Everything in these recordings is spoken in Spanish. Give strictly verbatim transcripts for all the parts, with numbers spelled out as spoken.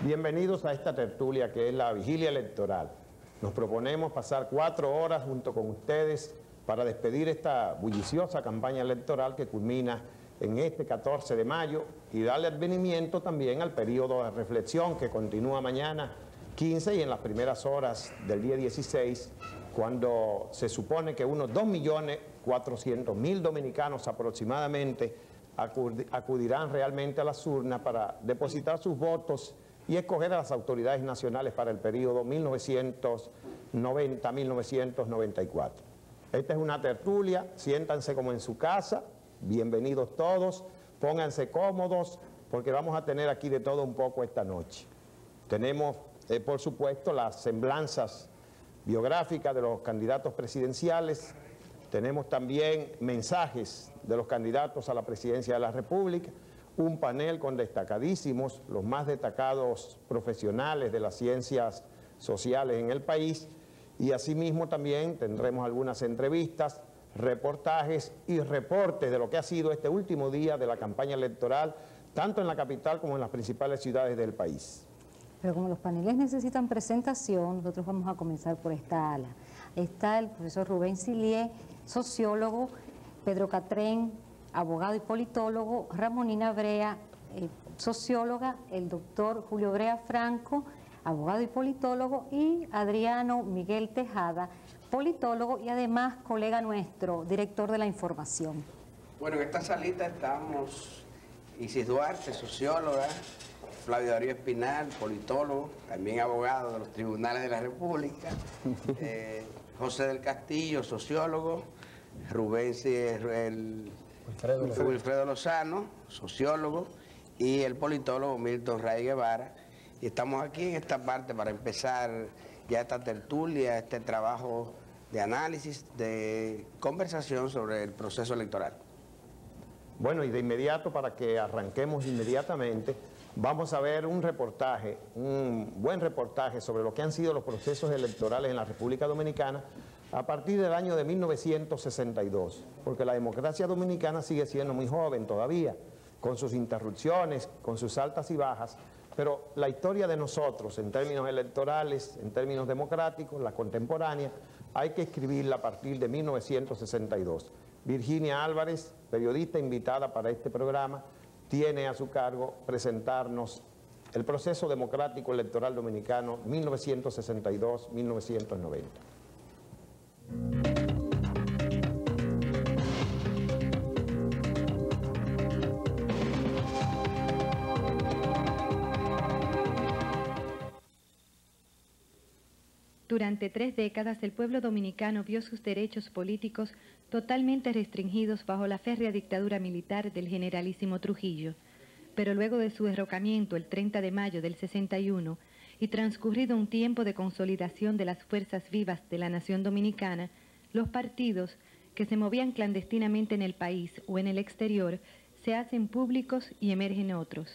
Bienvenidos a esta tertulia que es la vigilia electoral. Nos proponemos pasar cuatro horas junto con ustedes para despedir esta bulliciosa campaña electoral que culmina en este catorce de mayo y darle advenimiento también al periodo de reflexión que continúa mañana quince y en las primeras horas del día dieciséis, cuando se supone que unos dos millones cuatrocientos mil dominicanos aproximadamente acudirán realmente a las urnas para depositar sus votos y escoger a las autoridades nacionales para el periodo mil novecientos noventa a mil novecientos noventa y cuatro. Esta es una tertulia, siéntanse como en su casa, bienvenidos todos, pónganse cómodos, porque vamos a tener aquí de todo un poco esta noche. Tenemos, eh, por supuesto, las semblanzas biográficas de los candidatos presidenciales, tenemos también mensajes de los candidatos a la presidencia de la República, un panel con destacadísimos, los más destacados profesionales de las ciencias sociales en el país, y asimismo también tendremos algunas entrevistas, reportajes y reportes de lo que ha sido este último día de la campaña electoral, tanto en la capital como en las principales ciudades del país. Pero como los paneles necesitan presentación, nosotros vamos a comenzar por esta ala. Está el profesor Rubén Silié, sociólogo, Pedro Catrén, abogado y politólogo, Ramonina Brea, eh, socióloga, el doctor Julio Brea Franco, abogado y politólogo, y Adriano Miguel Tejada, politólogo y además colega nuestro, director de la información. Bueno, en esta salita estamos Isis Duarte, socióloga, Flavio Darío Espinal, politólogo, también abogado de los tribunales de la República, eh, José del Castillo, sociólogo, Rubén el, Wilfredo, Wilfredo Lozano, sociólogo, y el politólogo Milton Ray Guevara. Y estamos aquí en esta parte para empezar ya esta tertulia, este trabajo de análisis, de conversación sobre el proceso electoral. Bueno, y de inmediato, para que arranquemos inmediatamente, vamos a ver un reportaje, un buen reportaje sobre lo que han sido los procesos electorales en la República Dominicana a partir del año de mil novecientos sesenta y dos, porque la democracia dominicana sigue siendo muy joven todavía, con sus interrupciones, con sus altas y bajas, pero la historia de nosotros en términos electorales, en términos democráticos, la contemporánea, hay que escribirla a partir de mil novecientos sesenta y dos. Virginia Álvarez, periodista invitada para este programa, tiene a su cargo presentarnos el proceso democrático electoral dominicano mil novecientos sesenta y dos a mil novecientos noventa. Durante tres décadas el pueblo dominicano vio sus derechos políticos totalmente restringidos bajo la férrea dictadura militar del generalísimo Trujillo. Pero luego de su derrocamiento el treinta de mayo del sesenta y uno y transcurrido un tiempo de consolidación de las fuerzas vivas de la nación dominicana, los partidos que se movían clandestinamente en el país o en el exterior se hacen públicos y emergen otros.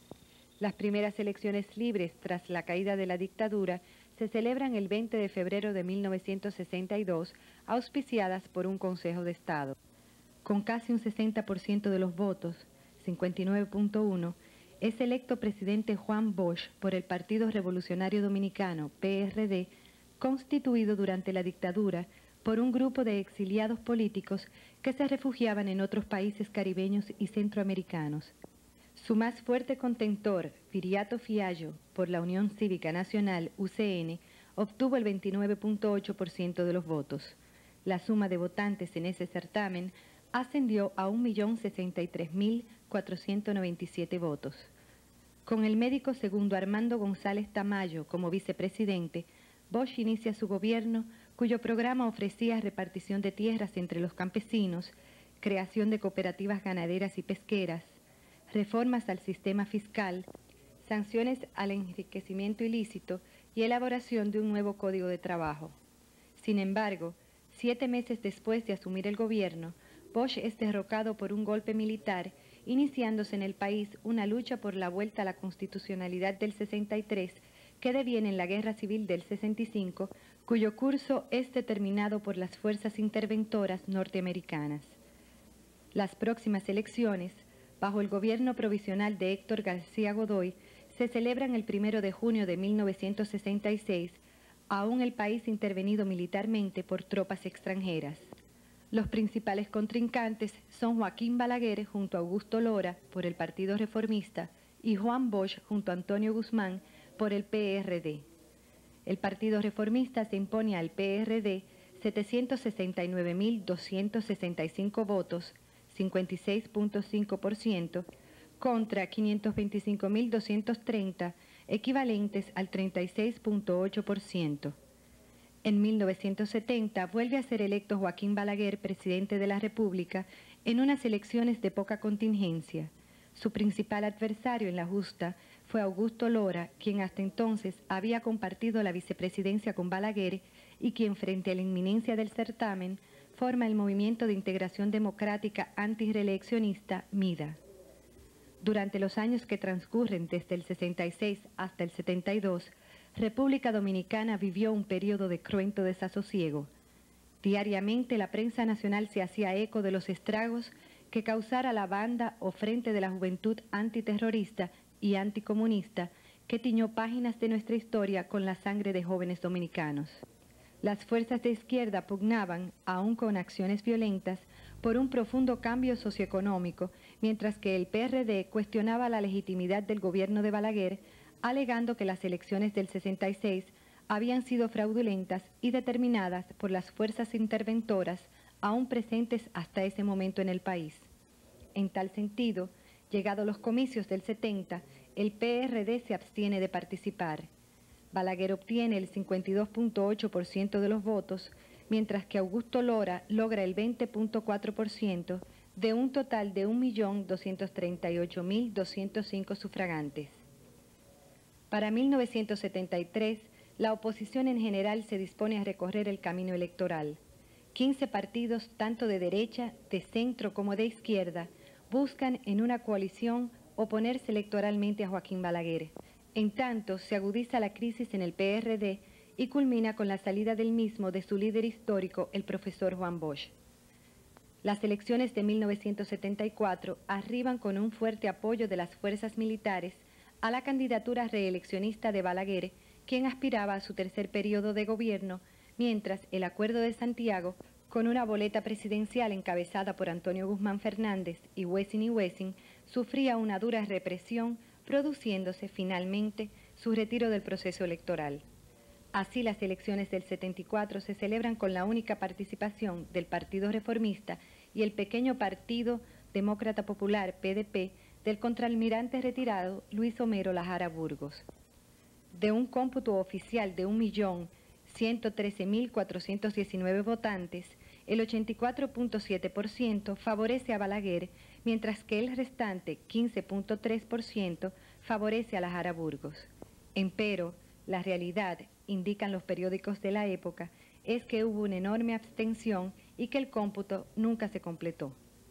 Las primeras elecciones libres tras la caída de la dictadura se celebran el veinte de febrero de mil novecientos sesenta y dos, auspiciadas por un Consejo de Estado. Con casi un sesenta por ciento de los votos, cincuenta y nueve punto uno, es electo presidente Juan Bosch por el Partido Revolucionario Dominicano, P R D, constituido durante la dictadura por un grupo de exiliados políticos que se refugiaban en otros países caribeños y centroamericanos. Su más fuerte contentor, Viriato Fiallo, por la Unión Cívica Nacional, U C N, obtuvo el veintinueve punto ocho por ciento de los votos. La suma de votantes en ese certamen ascendió a un millón sesenta y tres mil cuatrocientos noventa y siete votos. Con el médico segundo Armando González Tamayo como vicepresidente, Bosch inicia su gobierno, cuyo programa ofrecía repartición de tierras entre los campesinos, creación de cooperativas ganaderas y pesqueras, reformas al sistema fiscal, sanciones al enriquecimiento ilícito y elaboración de un nuevo código de trabajo. Sin embargo, siete meses después de asumir el gobierno, Bosch es derrocado por un golpe militar, iniciándose en el país una lucha por la vuelta a la constitucionalidad del sesenta y tres, que deviene en la Guerra Civil del sesenta y cinco, cuyo curso es determinado por las fuerzas interventoras norteamericanas. Las próximas elecciones, bajo el gobierno provisional de Héctor García Godoy, se celebran el primero de junio de mil novecientos sesenta y seis, aún el país intervenido militarmente por tropas extranjeras. Los principales contrincantes son Joaquín Balaguer junto a Augusto Lora por el Partido Reformista y Juan Bosch junto a Antonio Guzmán por el P R D. El Partido Reformista se impone al P R D setecientos sesenta y nueve mil doscientos sesenta y cinco votos, cincuenta y seis punto cinco por ciento, contra quinientos veinticinco mil doscientos treinta, equivalentes al treinta y seis punto ocho por ciento. En mil novecientos setenta vuelve a ser electo Joaquín Balaguer presidente de la República en unas elecciones de poca contingencia. Su principal adversario en la justa fue Augusto Lora, quien hasta entonces había compartido la vicepresidencia con Balaguer y quien, frente a la inminencia del certamen, forma el Movimiento de Integración Democrática Antireeleccionista, MIDA. Durante los años que transcurren desde el sesenta y seis hasta el setenta y dos, República Dominicana vivió un periodo de cruento desasosiego. Diariamente la prensa nacional se hacía eco de los estragos que causara la banda o Frente de la Juventud Antiterrorista y Anticomunista que tiñó páginas de nuestra historia con la sangre de jóvenes dominicanos. Las fuerzas de izquierda pugnaban, aún con acciones violentas, por un profundo cambio socioeconómico, mientras que el P R D cuestionaba la legitimidad del gobierno de Balaguer, alegando que las elecciones del sesenta y seis habían sido fraudulentas y determinadas por las fuerzas interventoras aún presentes hasta ese momento en el país. En tal sentido, llegados los comicios del setenta, el P R D se abstiene de participar. Balaguer obtiene el cincuenta y dos punto ocho por ciento de los votos, mientras que Augusto Lora logra el veinte punto cuatro por ciento de un total de un millón doscientos treinta y ocho mil doscientos cinco sufragantes. Para mil novecientos setenta y tres, la oposición en general se dispone a recorrer el camino electoral. quince partidos, tanto de derecha, de centro como de izquierda, buscan en una coalición oponerse electoralmente a Joaquín Balaguer. En tanto, se agudiza la crisis en el P R D y culmina con la salida del mismo de su líder histórico, el profesor Juan Bosch. Las elecciones de mil novecientos setenta y cuatro arriban con un fuerte apoyo de las fuerzas militares a la candidatura reeleccionista de Balaguer, quien aspiraba a su tercer periodo de gobierno, mientras el Acuerdo de Santiago, con una boleta presidencial encabezada por Antonio Guzmán Fernández y Wessing y Wessing, sufría una dura represión, produciéndose finalmente su retiro del proceso electoral. Así, las elecciones del setenta y cuatro se celebran con la única participación del Partido Reformista y el pequeño Partido Demócrata Popular, P D P, del contraalmirante retirado Luis Homero Lajara Burgos. De un cómputo oficial de un millón ciento trece mil cuatrocientos diecinueve votantes, el ochenta y cuatro punto siete por ciento favorece a Balaguer, mientras que el restante quince punto tres por ciento favorece a Lajara Burgos. Empero, la realidad, indican los periódicos de la época, es que hubo una enorme abstención y que el cómputo nunca se completó.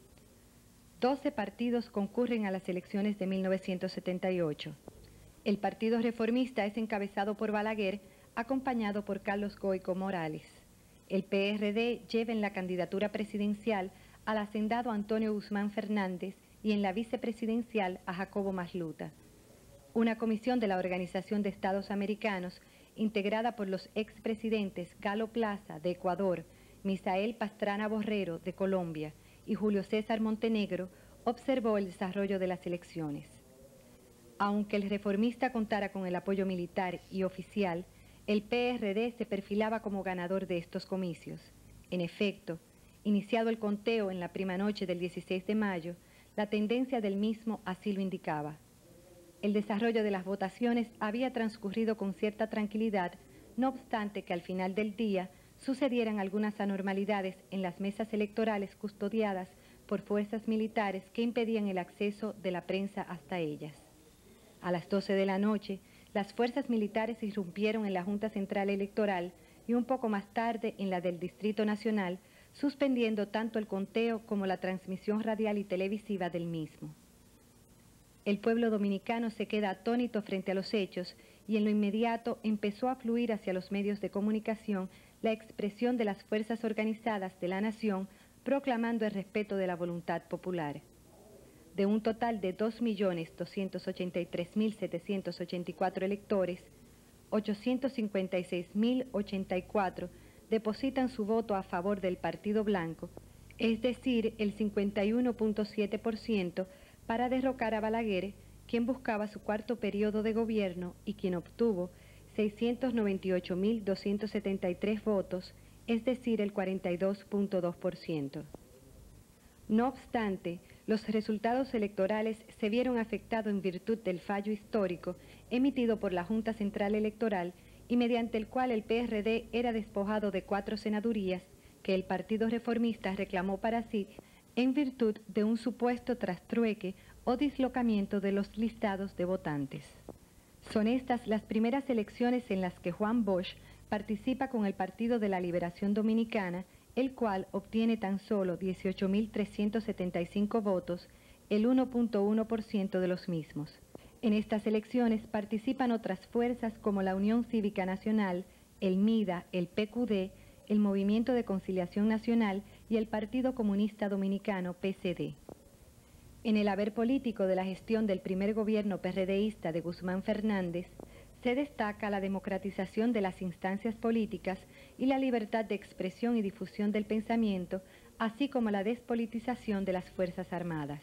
doce partidos concurren a las elecciones de mil novecientos setenta y ocho. El Partido Reformista es encabezado por Balaguer, acompañado por Carlos Goico Morales. El P R D lleva en la candidatura presidencial al hacendado Antonio Guzmán Fernández y en la vicepresidencial a Jacobo Masluta. Una comisión de la Organización de Estados Americanos, integrada por los expresidentes Galo Plaza, de Ecuador, Misael Pastrana Borrero, de Colombia, y Julio César Montenegro, observó el desarrollo de las elecciones. Aunque el reformista contara con el apoyo militar y oficial, el P R D se perfilaba como ganador de estos comicios. En efecto, iniciado el conteo en la prima noche del dieciséis de mayo, la tendencia del mismo así lo indicaba. El desarrollo de las votaciones había transcurrido con cierta tranquilidad, no obstante que al final del día sucedieran algunas anormalidades en las mesas electorales custodiadas por fuerzas militares que impedían el acceso de la prensa hasta ellas. A las doce de la noche, las fuerzas militares irrumpieron en la Junta Central Electoral y un poco más tarde en la del Distrito Nacional, suspendiendo tanto el conteo como la transmisión radial y televisiva del mismo. El pueblo dominicano se queda atónito frente a los hechos y en lo inmediato empezó a fluir hacia los medios de comunicación la expresión de las fuerzas organizadas de la nación proclamando el respeto de la voluntad popular. de un total de dos millones doscientos ochenta y tres mil setecientos ochenta y cuatro electores, ochocientos cincuenta y seis mil ochenta y cuatro depositan su voto a favor del Partido Blanco, es decir, el cincuenta y uno punto siete por ciento, para derrocar a Balaguer, quien buscaba su cuarto periodo de gobierno y quien obtuvo seiscientos noventa y ocho mil doscientos setenta y tres votos, es decir, el cuarenta y dos punto dos por ciento. No obstante, los resultados electorales se vieron afectados en virtud del fallo histórico emitido por la Junta Central Electoral y mediante el cual el P R D era despojado de cuatro senadurías que el Partido Reformista reclamó para sí en virtud de un supuesto trastrueque o dislocamiento de los listados de votantes. Son estas las primeras elecciones en las que Juan Bosch participa con el Partido de la Liberación Dominicana, el cual obtiene tan solo dieciocho mil trescientos setenta y cinco votos, el uno punto uno por ciento de los mismos. En estas elecciones participan otras fuerzas como la Unión Cívica Nacional, el MIDA, el P Q D, el Movimiento de Conciliación Nacional y el Partido Comunista Dominicano, P C D. En el haber político de la gestión del primer gobierno PRDista de Guzmán Fernández, se destaca la democratización de las instancias políticas y la libertad de expresión y difusión del pensamiento, así como la despolitización de las Fuerzas Armadas.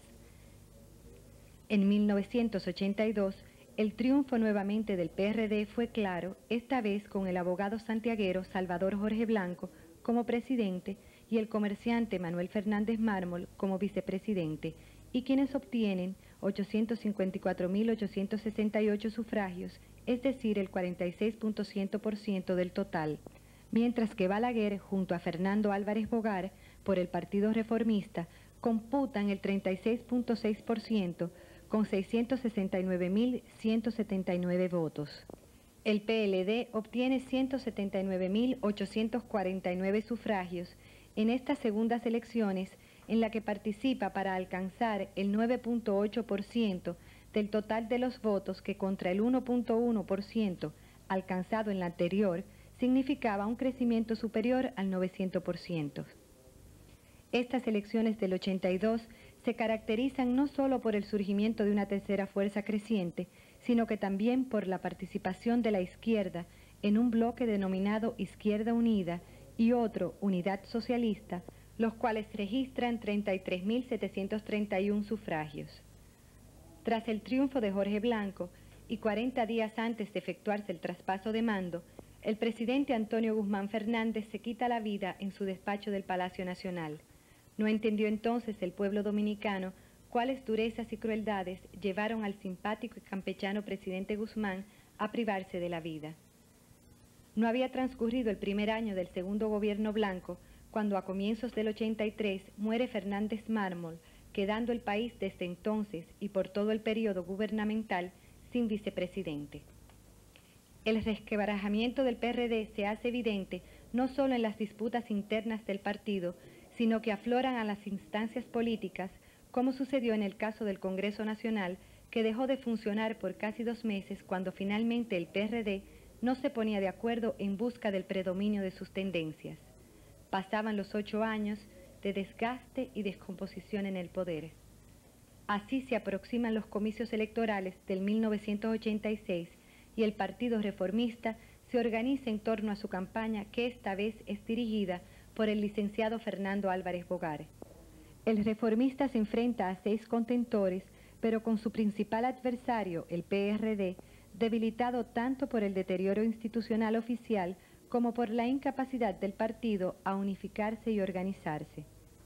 En mil novecientos ochenta y dos, el triunfo nuevamente del P R D fue claro, esta vez con el abogado santiaguero Salvador Jorge Blanco como presidente y el comerciante Manuel Fernández Mármol como vicepresidente, y quienes obtienen ochocientos cincuenta y cuatro mil ochocientos sesenta y ocho sufragios, es decir, el cuarenta y seis punto ciento por ciento del total, mientras que Balaguer, junto a Fernando Álvarez Bogar, por el Partido Reformista, computan el treinta y seis punto seis por ciento, con seiscientos sesenta y nueve mil ciento setenta y nueve votos. El P L D obtiene ciento setenta y nueve mil ochocientos cuarenta y nueve sufragios en estas segundas elecciones, en la que participa para alcanzar el nueve punto ocho por ciento del total de los votos, que contra el uno punto uno por ciento alcanzado en la anterior significaba un crecimiento superior al novecientos por ciento. Estas elecciones del ochenta y dos se caracterizan no solo por el surgimiento de una tercera fuerza creciente, sino que también por la participación de la izquierda en un bloque denominado Izquierda Unida y otro, Unidad Socialista, los cuales registran treinta y tres mil setecientos treinta y uno sufragios. Tras el triunfo de Jorge Blanco y cuarenta días antes de efectuarse el traspaso de mando, el presidente Antonio Guzmán Fernández se quita la vida en su despacho del Palacio Nacional. No entendió entonces el pueblo dominicano cuáles durezas y crueldades llevaron al simpático y campechano presidente Guzmán a privarse de la vida. No había transcurrido el primer año del segundo gobierno blanco cuando a comienzos del ochenta y tres muere Fernández Mármol, quedando el país desde entonces y por todo el periodo gubernamental sin vicepresidente. El resquebrajamiento del P R D se hace evidente no solo en las disputas internas del partido, sino que afloran a las instancias políticas, como sucedió en el caso del Congreso Nacional, que dejó de funcionar por casi dos meses cuando finalmente el P R D no se ponía de acuerdo en busca del predominio de sus tendencias. Pasaban los ocho años de desgaste y descomposición en el poder. Así se aproximan los comicios electorales del mil novecientos ochenta y seis y el Partido Reformista se organiza en torno a su campaña, que esta vez es dirigida por el licenciado Fernando Álvarez Bogar. El reformista se enfrenta a seis contendores, pero con su principal adversario, el P R D, debilitado tanto por el deterioro institucional oficial como por la incapacidad del partido a unificarse y organizarse.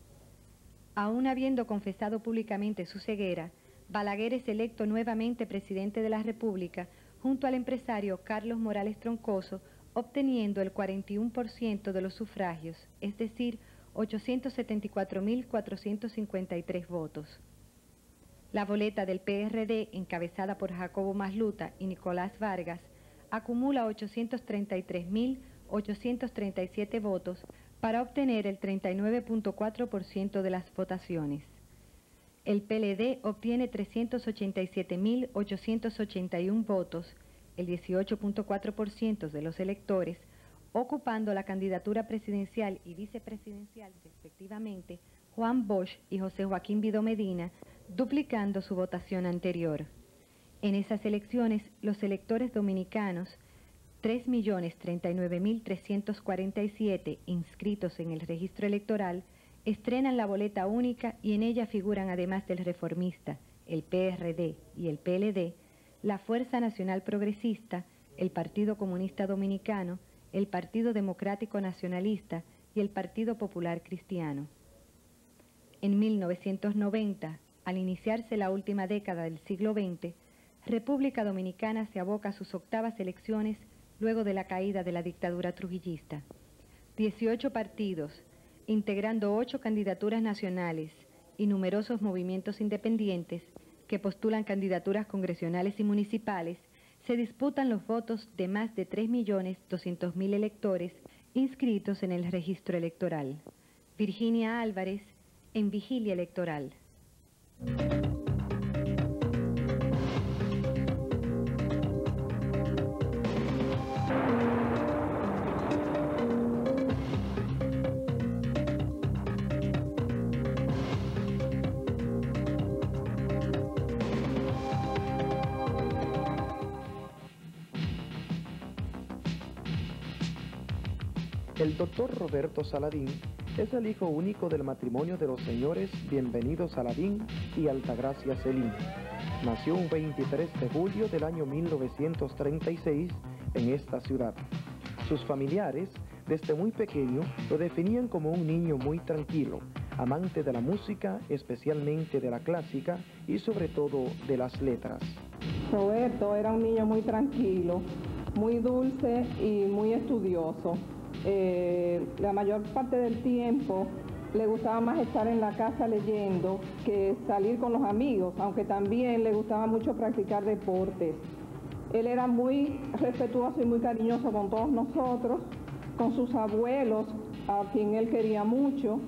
Aún habiendo confesado públicamente su ceguera, Balaguer es electo nuevamente presidente de la República junto al empresario Carlos Morales Troncoso, obteniendo el cuarenta y uno por ciento de los sufragios, es decir, ochocientos setenta y cuatro mil cuatrocientos cincuenta y tres votos. La boleta del P R D, encabezada por Jacobo Masluta y Nicolás Vargas, acumula ochocientos treinta y tres mil ochocientos treinta y siete votos para obtener el treinta y nueve punto cuatro por ciento de las votaciones. El P L D obtiene trescientos ochenta y siete mil ochocientos ochenta y uno votos, el dieciocho punto cuatro por ciento de los electores, ocupando la candidatura presidencial y vicepresidencial respectivamente Juan Bosch y José Joaquín Vidó Medina, duplicando su votación anterior. En esas elecciones, los electores dominicanos, tres millones treinta y nueve mil trescientos cuarenta y siete inscritos en el registro electoral, estrenan la boleta única y en ella figuran, además del Reformista, el P R D y el P L D, la Fuerza Nacional Progresista, el Partido Comunista Dominicano, el Partido Democrático Nacionalista y el Partido Popular Cristiano. En mil novecientos noventa, al iniciarse la última década del siglo veinte, República Dominicana se aboca a sus octavas elecciones luego de la caída de la dictadura trujillista. dieciocho partidos, integrando ocho candidaturas nacionales y numerosos movimientos independientes que postulan candidaturas congresionales y municipales, se disputan los votos de más de tres millones doscientos mil electores inscritos en el registro electoral. Virginia Álvarez, en Vigilia Electoral. El doctor Roberto Saladín es el hijo único del matrimonio de los señores Bienvenido Saladín y Altagracia Celín. Nació un veintitrés de julio del año mil novecientos treinta y seis en esta ciudad. Sus familiares, desde muy pequeño, lo definían como un niño muy tranquilo, amante de la música, especialmente de la clásica y sobre todo de las letras. Roberto era un niño muy tranquilo, muy dulce y muy estudioso. Eh, la mayor parte del tiempo le gustaba más estar en la casa leyendo que salir con los amigos, aunque también le gustaba mucho practicar deportes. Él era muy respetuoso y muy cariñoso con todos nosotros, con sus abuelos, a quien él quería mucho,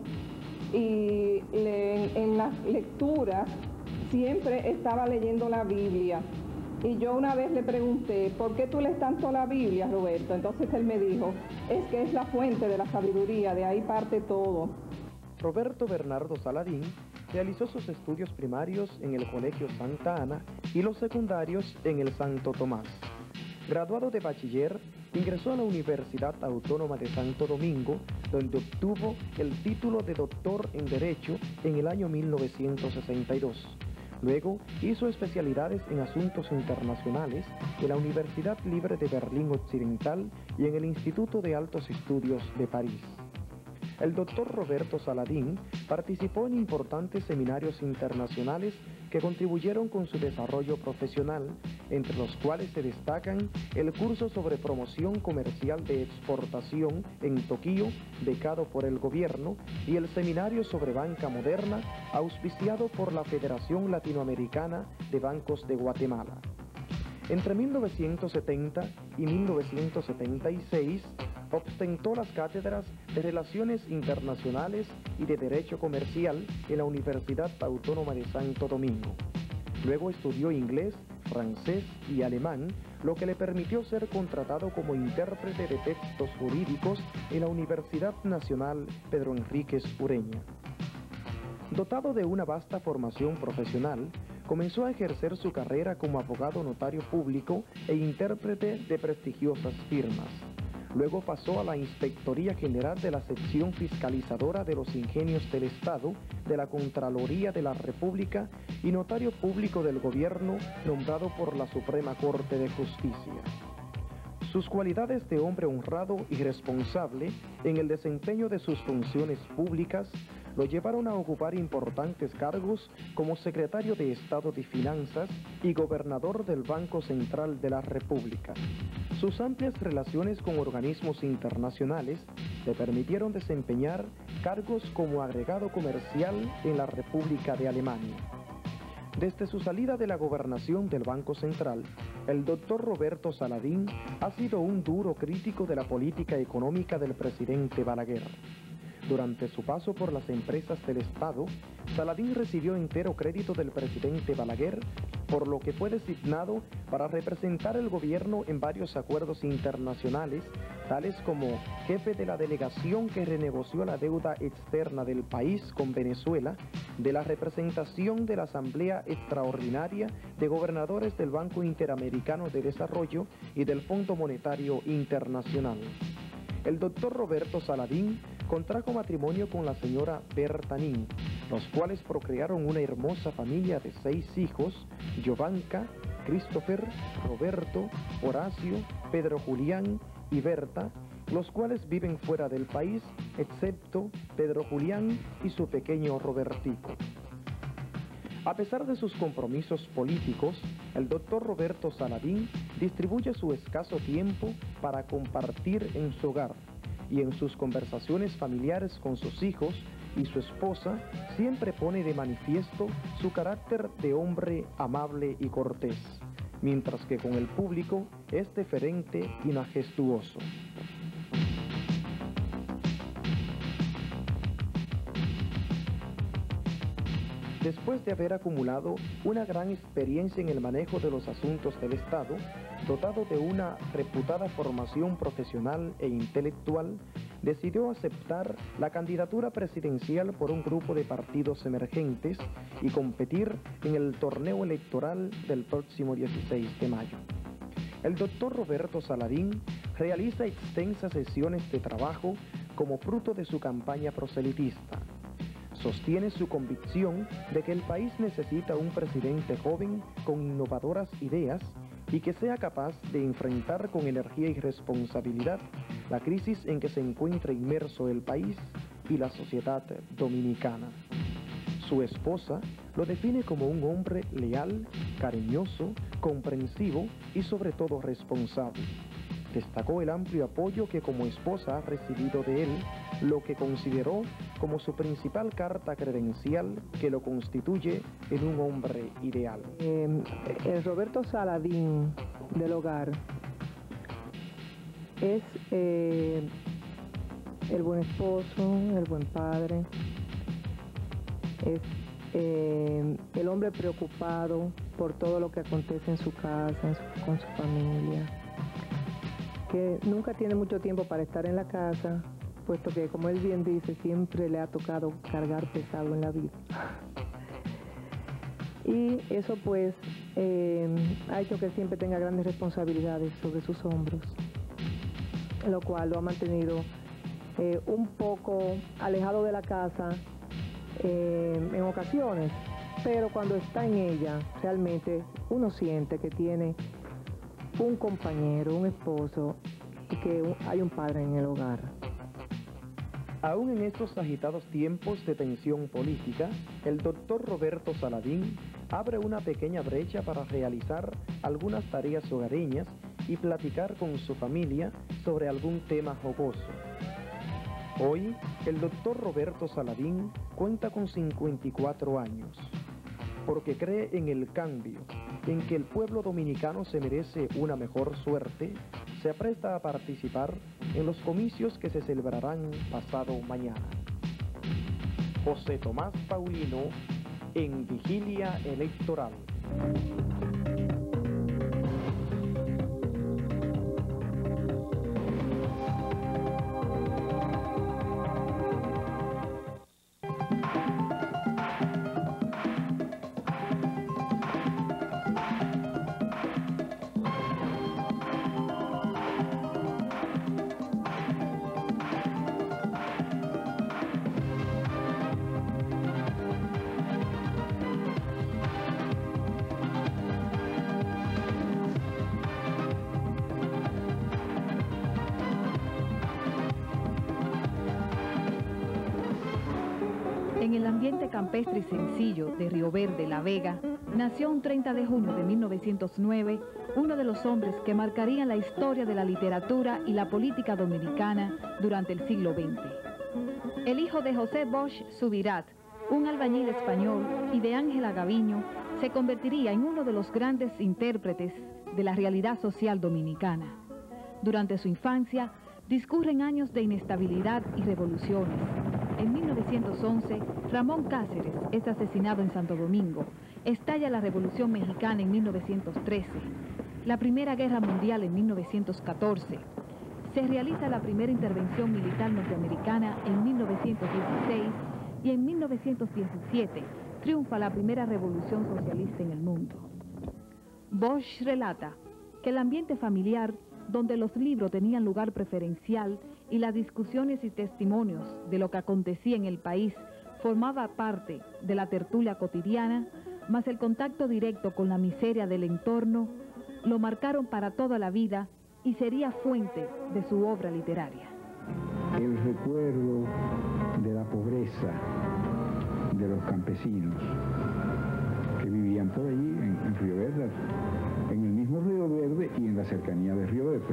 y le, en las lecturas siempre estaba leyendo la Biblia. Y yo una vez le pregunté, ¿por qué tú lees tanto la Biblia, Roberto? Entonces él me dijo, es que es la fuente de la sabiduría, de ahí parte todo. Roberto Bernardo Saladín realizó sus estudios primarios en el Colegio Santa Ana y los secundarios en el Santo Tomás. Graduado de bachiller, ingresó a la Universidad Autónoma de Santo Domingo, donde obtuvo el título de doctor en Derecho en el año mil novecientos sesenta y dos. Luego hizo especialidades en asuntos internacionales en la Universidad Libre de Berlín Occidental y en el Instituto de Altos Estudios de París. El doctor Roberto Saladín participó en importantes seminarios internacionales que contribuyeron con su desarrollo profesional, entre los cuales se destacan el curso sobre promoción comercial de exportación en Tokio, becado por el gobierno, y el seminario sobre banca moderna, auspiciado por la Federación Latinoamericana de Bancos de Guatemala. Entre mil novecientos setenta y mil novecientos setenta y seis, ostentó las cátedras de Relaciones Internacionales y de Derecho Comercial en la Universidad Autónoma de Santo Domingo. Luego estudió inglés, francés y alemán, lo que le permitió ser contratado como intérprete de textos jurídicos en la Universidad Nacional Pedro Enríquez Ureña. Dotado de una vasta formación profesional, comenzó a ejercer su carrera como abogado notario público e intérprete de prestigiosas firmas. Luego pasó a la Inspectoría General de la Sección Fiscalizadora de los Ingenios del Estado de la Contraloría de la República y notario público del gobierno nombrado por la Suprema Corte de Justicia. Sus cualidades de hombre honrado y responsable en el desempeño de sus funciones públicas lo llevaron a ocupar importantes cargos como secretario de Estado de Finanzas y gobernador del Banco Central de la República. Sus amplias relaciones con organismos internacionales le permitieron desempeñar cargos como agregado comercial en la República de Alemania. Desde su salida de la gobernación del Banco Central, el doctor Roberto Saladín ha sido un duro crítico de la política económica del presidente Balaguer. Durante su paso por las empresas del Estado, Saladín recibió entero crédito del presidente Balaguer por lo que fue designado para representar el gobierno en varios acuerdos internacionales, tales como jefe de la delegación que renegoció la deuda externa del país con Venezuela, de la representación de la Asamblea Extraordinaria de Gobernadores del Banco Interamericano de Desarrollo y del Fondo Monetario Internacional. El doctor Roberto Saladín contrajo matrimonio con la señora Bertanín, los cuales procrearon una hermosa familia de seis hijos: Giovanca, Christopher, Roberto, Horacio, Pedro Julián y Berta, los cuales viven fuera del país, excepto Pedro Julián y su pequeño Robertico. A pesar de sus compromisos políticos, el doctor Roberto Saladín distribuye su escaso tiempo para compartir en su hogar, y en sus conversaciones familiares con sus hijos y su esposa siempre pone de manifiesto su carácter de hombre amable y cortés, mientras que con el público es deferente y majestuoso. Después de haber acumulado una gran experiencia en el manejo de los asuntos del Estado, dotado de una reputada formación profesional e intelectual, decidió aceptar la candidatura presidencial por un grupo de partidos emergentes y competir en el torneo electoral del próximo dieciséis de mayo. El doctor Roberto Saladín realiza extensas sesiones de trabajo como fruto de su campaña proselitista. Sostiene su convicción de que el país necesita un presidente joven con innovadoras ideas y que sea capaz de enfrentar con energía y responsabilidad la crisis en que se encuentra inmerso el país y la sociedad dominicana. Su esposa lo define como un hombre leal, cariñoso, comprensivo y sobre todo responsable. Destacó el amplio apoyo que como esposa ha recibido de él, lo que consideró como su principal carta credencial que lo constituye en un hombre ideal. Eh, el Roberto Saladín del hogar es eh, el buen esposo, el buen padre, es eh, el hombre preocupado por todo lo que acontece en su casa, en su, con su familia, que nunca tiene mucho tiempo para estar en la casa, puesto que, como él bien dice, siempre le ha tocado cargar pesado en la vida. Y eso pues eh, ha hecho que siempre tenga grandes responsabilidades sobre sus hombros, lo cual lo ha mantenido eh, un poco alejado de la casa eh, en ocasiones, pero cuando está en ella, realmente uno siente que tiene un compañero, un esposo, y que hay un padre en el hogar. Aún en estos agitados tiempos de tensión política, el doctor Roberto Saladín abre una pequeña brecha para realizar algunas tareas hogareñas y platicar con su familia sobre algún tema jocoso. Hoy, el doctor Roberto Saladín cuenta con cincuenta y cuatro años, porque cree en el cambio, en que el pueblo dominicano se merece una mejor suerte, se apresta a participar en los comicios que se celebrarán pasado mañana. José Tomás Paulino, en Vigilia Electoral. En el ambiente campestre y sencillo de Río Verde, La Vega, nació un treinta de junio de mil novecientos nueve uno de los hombres que marcarían la historia de la literatura y la política dominicana durante el siglo veinte. El hijo de José Bosch Subirat, un albañil español, y de Ángela Gaviño, se convertiría en uno de los grandes intérpretes de la realidad social dominicana. Durante su infancia, discurren años de inestabilidad y revoluciones. En mil novecientos once, Ramón Cáceres es asesinado en Santo Domingo estalla la Revolución Mexicana en mil novecientos trece, la Primera Guerra Mundial en mil novecientos catorce, se realiza la primera intervención militar norteamericana en mil novecientos dieciséis y en mil novecientos diecisiete triunfa la primera revolución socialista en el mundo. Bosch relata que el ambiente familiar, donde los libros tenían lugar preferencial y las discusiones y testimonios de lo que acontecía en el país formaba parte de la tertulia cotidiana, más el contacto directo con la miseria del entorno, lo marcaron para toda la vida y sería fuente de su obra literaria. El recuerdo de la pobreza de los campesinos que vivían por allí en, en Río Verde, en el mismo Río Verde y en la cercanía de Río Verde.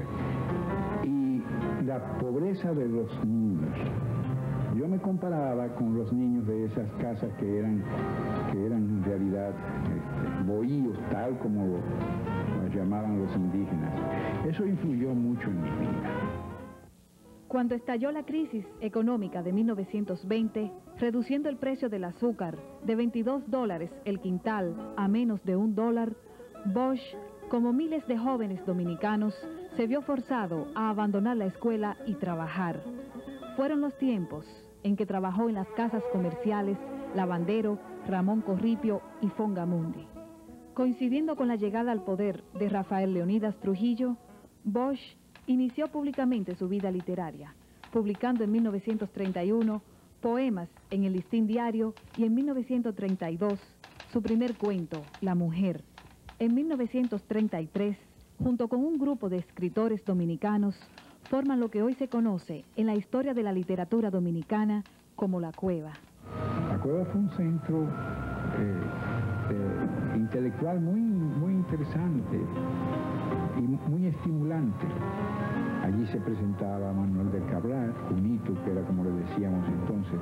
Y la pobreza de los niños. Yo me comparaba con los niños de esas casas que eran, que eran en realidad este, bohíos, tal como los llamaban los indígenas. Eso influyó mucho en mi vida. Cuando estalló la crisis económica de mil novecientos veinte, reduciendo el precio del azúcar de veintidós dólares el quintal a menos de un dólar, Bosch, como miles de jóvenes dominicanos, se vio forzado a abandonar la escuela y trabajar. Fueron los tiempos en que trabajó en las casas comerciales Lavandero, Ramón Corripio y Fongamundi. Coincidiendo con la llegada al poder de Rafael Leonidas Trujillo, Bosch inició públicamente su vida literaria, publicando en mil novecientos treinta y uno poemas en el Listín Diario y en mil novecientos treinta y dos su primer cuento, La Mujer. En mil novecientos treinta y tres, junto con un grupo de escritores dominicanos, forman lo que hoy se conoce en la historia de la literatura dominicana como La Cueva. La Cueva fue un centro eh, eh, intelectual muy, muy interesante y muy estimulante. Allí se presentaba Manuel del Cabral, Junito, que era como le decíamos entonces,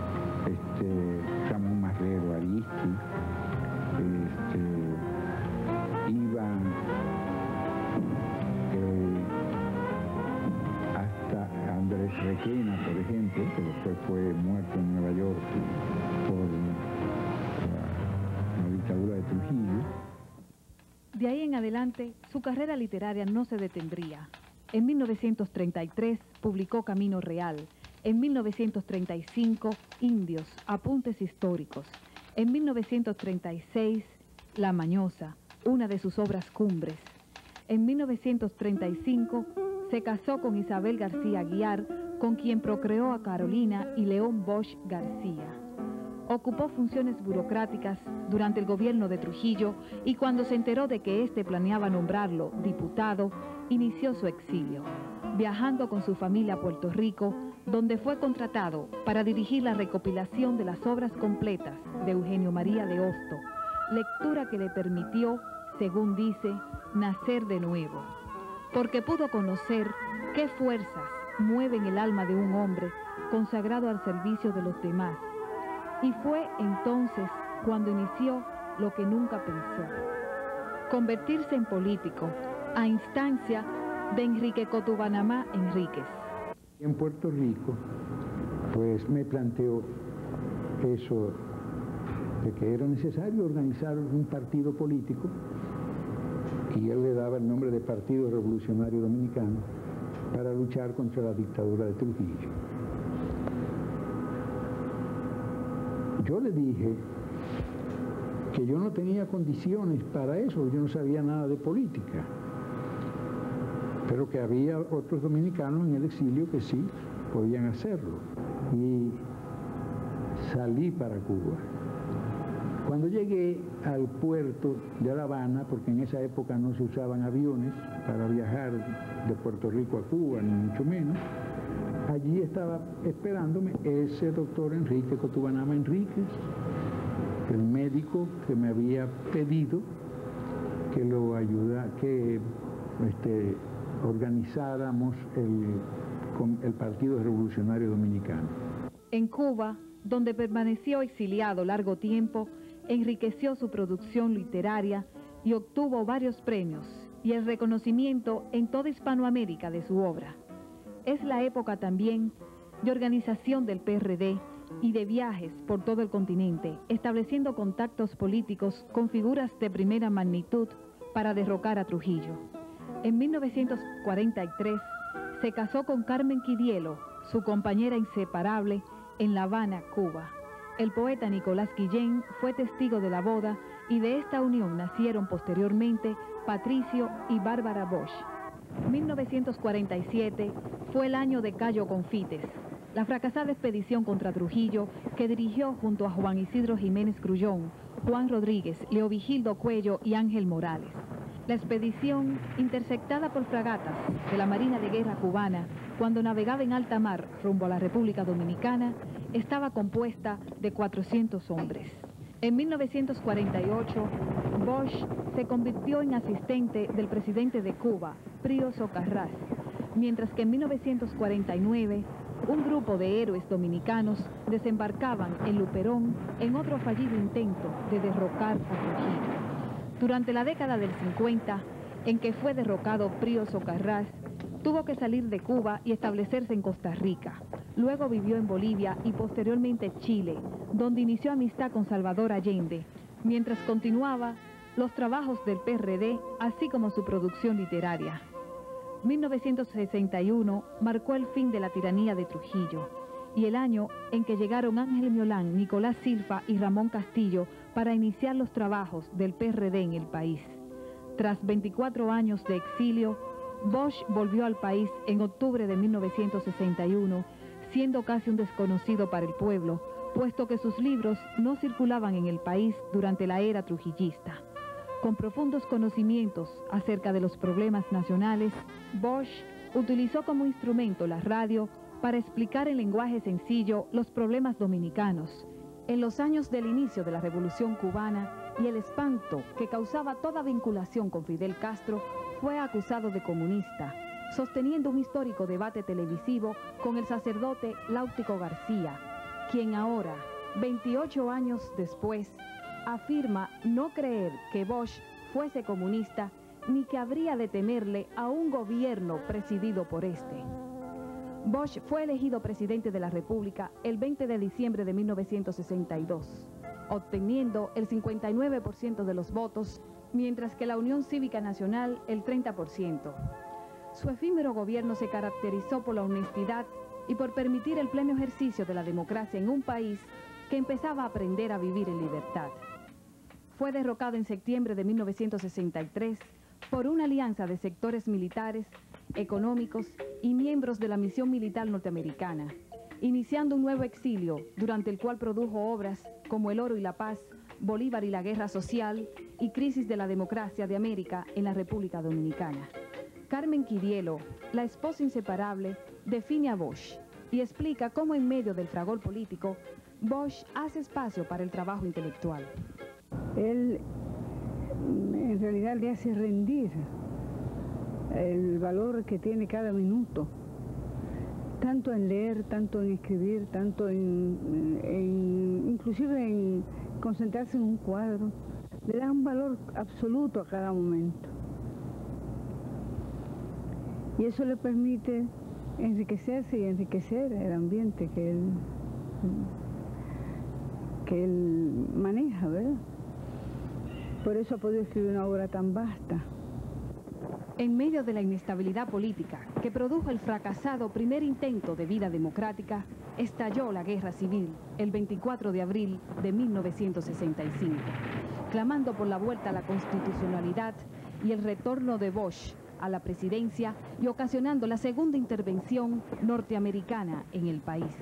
este, Ramón Marrero Aristi, este, iban eh, hasta Andrés Requena, por ejemplo, que después fue muerto en Nueva York por la, la dictadura de Trujillo. De ahí en adelante, su carrera literaria no se detendría. En mil novecientos treinta y tres publicó Camino Real. En mil novecientos treinta y cinco, Indios, Apuntes Históricos. En mil novecientos treinta y seis, La Mañosa, una de sus obras cumbres. En mil novecientos treinta y cinco, se casó con Isabel García Aguiar, con quien procreó a Carolina y León Bosch García. Ocupó funciones burocráticas durante el gobierno de Trujillo y cuando se enteró de que éste planeaba nombrarlo diputado, inició su exilio, viajando con su familia a Puerto Rico, donde fue contratado para dirigir la recopilación de las obras completas de Eugenio María de Hosto, lectura que le permitió, según dice, nacer de nuevo, porque pudo conocer qué fuerzas mueven el alma de un hombre consagrado al servicio de los demás. Y fue entonces cuando inició lo que nunca pensó: convertirse en político a instancia de Enrique Cotubanamá Enríquez. En Puerto Rico, pues me planteó eso de que era necesario organizar un partido político, y él le daba el nombre de Partido Revolucionario Dominicano, para luchar contra la dictadura de Trujillo. Yo le dije que yo no tenía condiciones para eso, yo no sabía nada de política, pero que había otros dominicanos en el exilio que sí podían hacerlo. Y salí para Cuba. Cuando llegué al puerto de La Habana, porque en esa época no se usaban aviones para viajar de Puerto Rico a Cuba, ni mucho menos, allí estaba esperándome ese doctor Enrique Cotubanamá Enríquez, el médico que me había pedido que lo ayudara, que este, organizáramos el, el Partido Revolucionario Dominicano. En Cuba, donde permaneció exiliado largo tiempo, enriqueció su producción literaria y obtuvo varios premios y el reconocimiento en toda Hispanoamérica de su obra. Es la época también de organización del P R D y de viajes por todo el continente, estableciendo contactos políticos con figuras de primera magnitud para derrocar a Trujillo. En mil novecientos cuarenta y tres se casó con Carmen Quidielo, su compañera inseparable, en La Habana, Cuba. El poeta Nicolás Guillén fue testigo de la boda y de esta unión nacieron posteriormente Patricio y Bárbara Bosch. mil novecientos cuarenta y siete fue el año de Cayo Confites, la fracasada expedición contra Trujillo que dirigió junto a Juan Isidro Jiménez Grullón, Juan Rodríguez, Leovigildo Cuello y Ángel Morales. La expedición, interceptada por fragatas de la Marina de Guerra cubana, cuando navegaba en alta mar rumbo a la República Dominicana, estaba compuesta de cuatrocientos hombres. En mil novecientos cuarenta y ocho, Bosch se convirtió en asistente del presidente de Cuba, Pío Socarrás, mientras que en mil novecientos cuarenta y nueve, un grupo de héroes dominicanos desembarcaban en Luperón en otro fallido intento de derrocar a Trujillo. Durante la década del cincuenta, en que fue derrocado Pío Socarrás, tuvo que salir de Cuba y establecerse en Costa Rica. Luego vivió en Bolivia y posteriormente Chile, donde inició amistad con Salvador Allende, mientras continuaba los trabajos del P R D, así como su producción literaria. mil novecientos sesenta y uno marcó el fin de la tiranía de Trujillo y el año en que llegaron Ángel Miolán, Nicolás Silva y Ramón Castillo para iniciar los trabajos del P R D en el país. Tras veinticuatro años de exilio, Bosch volvió al país en octubre de mil novecientos sesenta y uno, siendo casi un desconocido para el pueblo, puesto que sus libros no circulaban en el país durante la era trujillista. Con profundos conocimientos acerca de los problemas nacionales, Bosch utilizó como instrumento la radio para explicar en lenguaje sencillo los problemas dominicanos. En los años del inicio de la Revolución Cubana y el espanto que causaba toda vinculación con Fidel Castro, fue acusado de comunista, sosteniendo un histórico debate televisivo con el sacerdote Láutico García, quien ahora, veintiocho años después, afirma no creer que Bosch fuese comunista ni que habría de temerle a un gobierno presidido por este. Bosch fue elegido presidente de la República el veinte de diciembre de mil novecientos sesenta y dos, obteniendo el cincuenta y nueve por ciento de los votos, mientras que la Unión Cívica Nacional el treinta por ciento. Su efímero gobierno se caracterizó por la honestidad y por permitir el pleno ejercicio de la democracia en un país que empezaba a aprender a vivir en libertad. Fue derrocado en septiembre de mil novecientos sesenta y tres por una alianza de sectores militares, económicos y miembros de la misión militar norteamericana, iniciando un nuevo exilio durante el cual produjo obras como El oro y la paz, Bolívar y la guerra social y Crisis de la democracia de América en la República Dominicana. Carmen Quidielo, la esposa inseparable, define a Bosch y explica cómo en medio del fragor político, Bosch hace espacio para el trabajo intelectual. Él en realidad le hace rendir el valor que tiene cada minuto, tanto en leer, tanto en escribir, tanto en, en inclusive en concentrarse en un cuadro. Le da un valor absoluto a cada momento. Y eso le permite enriquecerse y enriquecer el ambiente que él, que él maneja, ¿verdad? Por eso ha podido escribir una obra tan vasta. En medio de la inestabilidad política que produjo el fracasado primer intento de vida democrática, estalló la guerra civil el veinticuatro de abril de mil novecientos sesenta y cinco, clamando por la vuelta a la constitucionalidad y el retorno de Bosch a la presidencia y ocasionando la segunda intervención norteamericana en el país.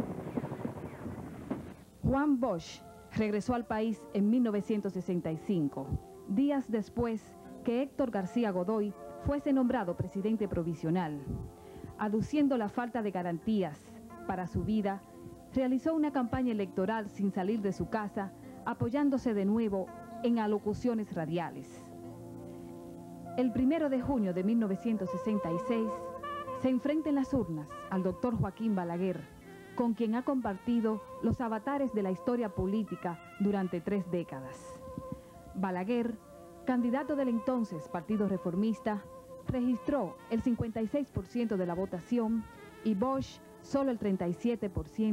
Juan Bosch regresó al país en mil novecientos sesenta y cinco, días después que Héctor García Godoy fuese nombrado presidente provisional. Aduciendo la falta de garantías para su vida, realizó una campaña electoral sin salir de su casa, apoyándose de nuevo en alocuciones radiales. El primero de junio de mil novecientos sesenta y seis, se enfrenta en las urnas al doctor Joaquín Balaguer, con quien ha compartido los avatares de la historia política durante tres décadas. Balaguer, candidato del entonces Partido Reformista, registró el cincuenta y seis por ciento de la votación y Bosch solo el treinta y siete por ciento,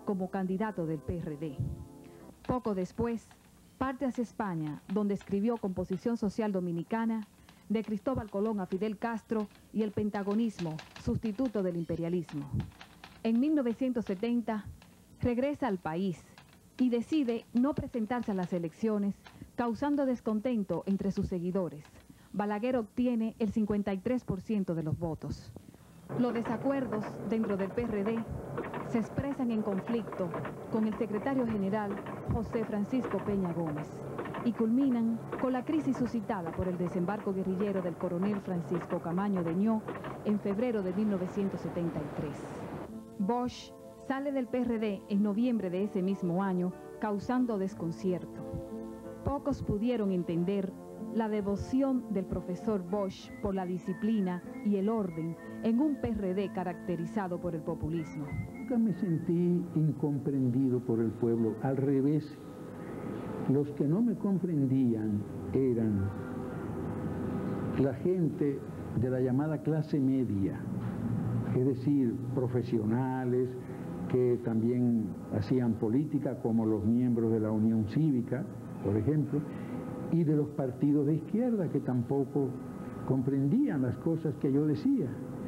como candidato del P R D. Poco después, parte hacia España, donde escribió Composición Social Dominicana, de Cristóbal Colón a Fidel Castro y el pentagonismo, sustituto del imperialismo. En mil novecientos setenta, regresa al país y decide no presentarse a las elecciones, causando descontento entre sus seguidores. Balaguer obtiene el cincuenta y tres por ciento de los votos. Los desacuerdos dentro del P R D se expresan en conflicto con el secretario general José Francisco Peña Gómez y culminan con la crisis suscitada por el desembarco guerrillero del coronel Francisco Camaño de Ño en febrero de mil novecientos setenta y tres. Bosch sale del P R D en noviembre de ese mismo año, causando desconcierto. Pocos pudieron entender la devoción del profesor Bosch por la disciplina y el orden en un P R D caracterizado por el populismo. Nunca me sentí incomprendido por el pueblo, al revés. Los que no me comprendían eran la gente de la llamada clase media, es decir, profesionales que también hacían política, como los miembros de la Unión Cívica, por ejemplo, y de los partidos de izquierda que tampoco comprendían las cosas que yo decía.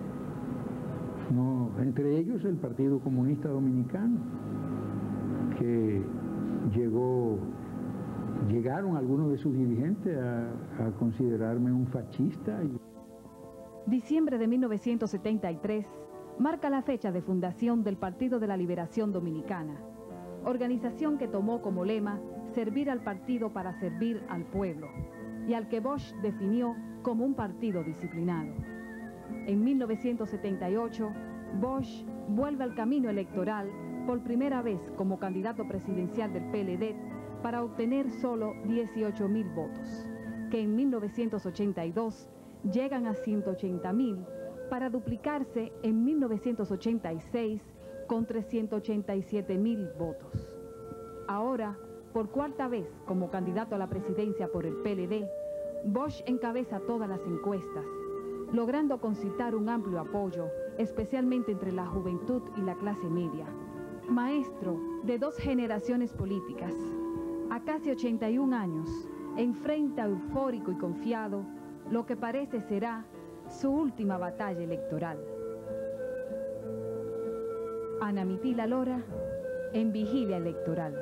No, entre ellos el Partido Comunista Dominicano, que llegó, llegaron algunos de sus dirigentes a, a considerarme un fascista. Diciembre de mil novecientos setenta y tres marca la fecha de fundación del Partido de la Liberación Dominicana, organización que tomó como lema servir al partido para servir al pueblo, y al que Bosch definió como un partido disciplinado. En mil novecientos setenta y ocho, Bosch vuelve al camino electoral por primera vez como candidato presidencial del P L D para obtener solo dieciocho mil votos, que en mil novecientos ochenta y dos llegan a ciento ochenta mil para duplicarse en mil novecientos ochenta y seis con trescientos ochenta y siete mil votos. Ahora, por cuarta vez como candidato a la presidencia por el P L D, Bosch encabeza todas las encuestas, logrando concitar un amplio apoyo, especialmente entre la juventud y la clase media. Maestro de dos generaciones políticas, a casi ochenta y un años, enfrenta eufórico y confiado lo que parece será su última batalla electoral. Ana Mitila Lora, en Vigilia Electoral.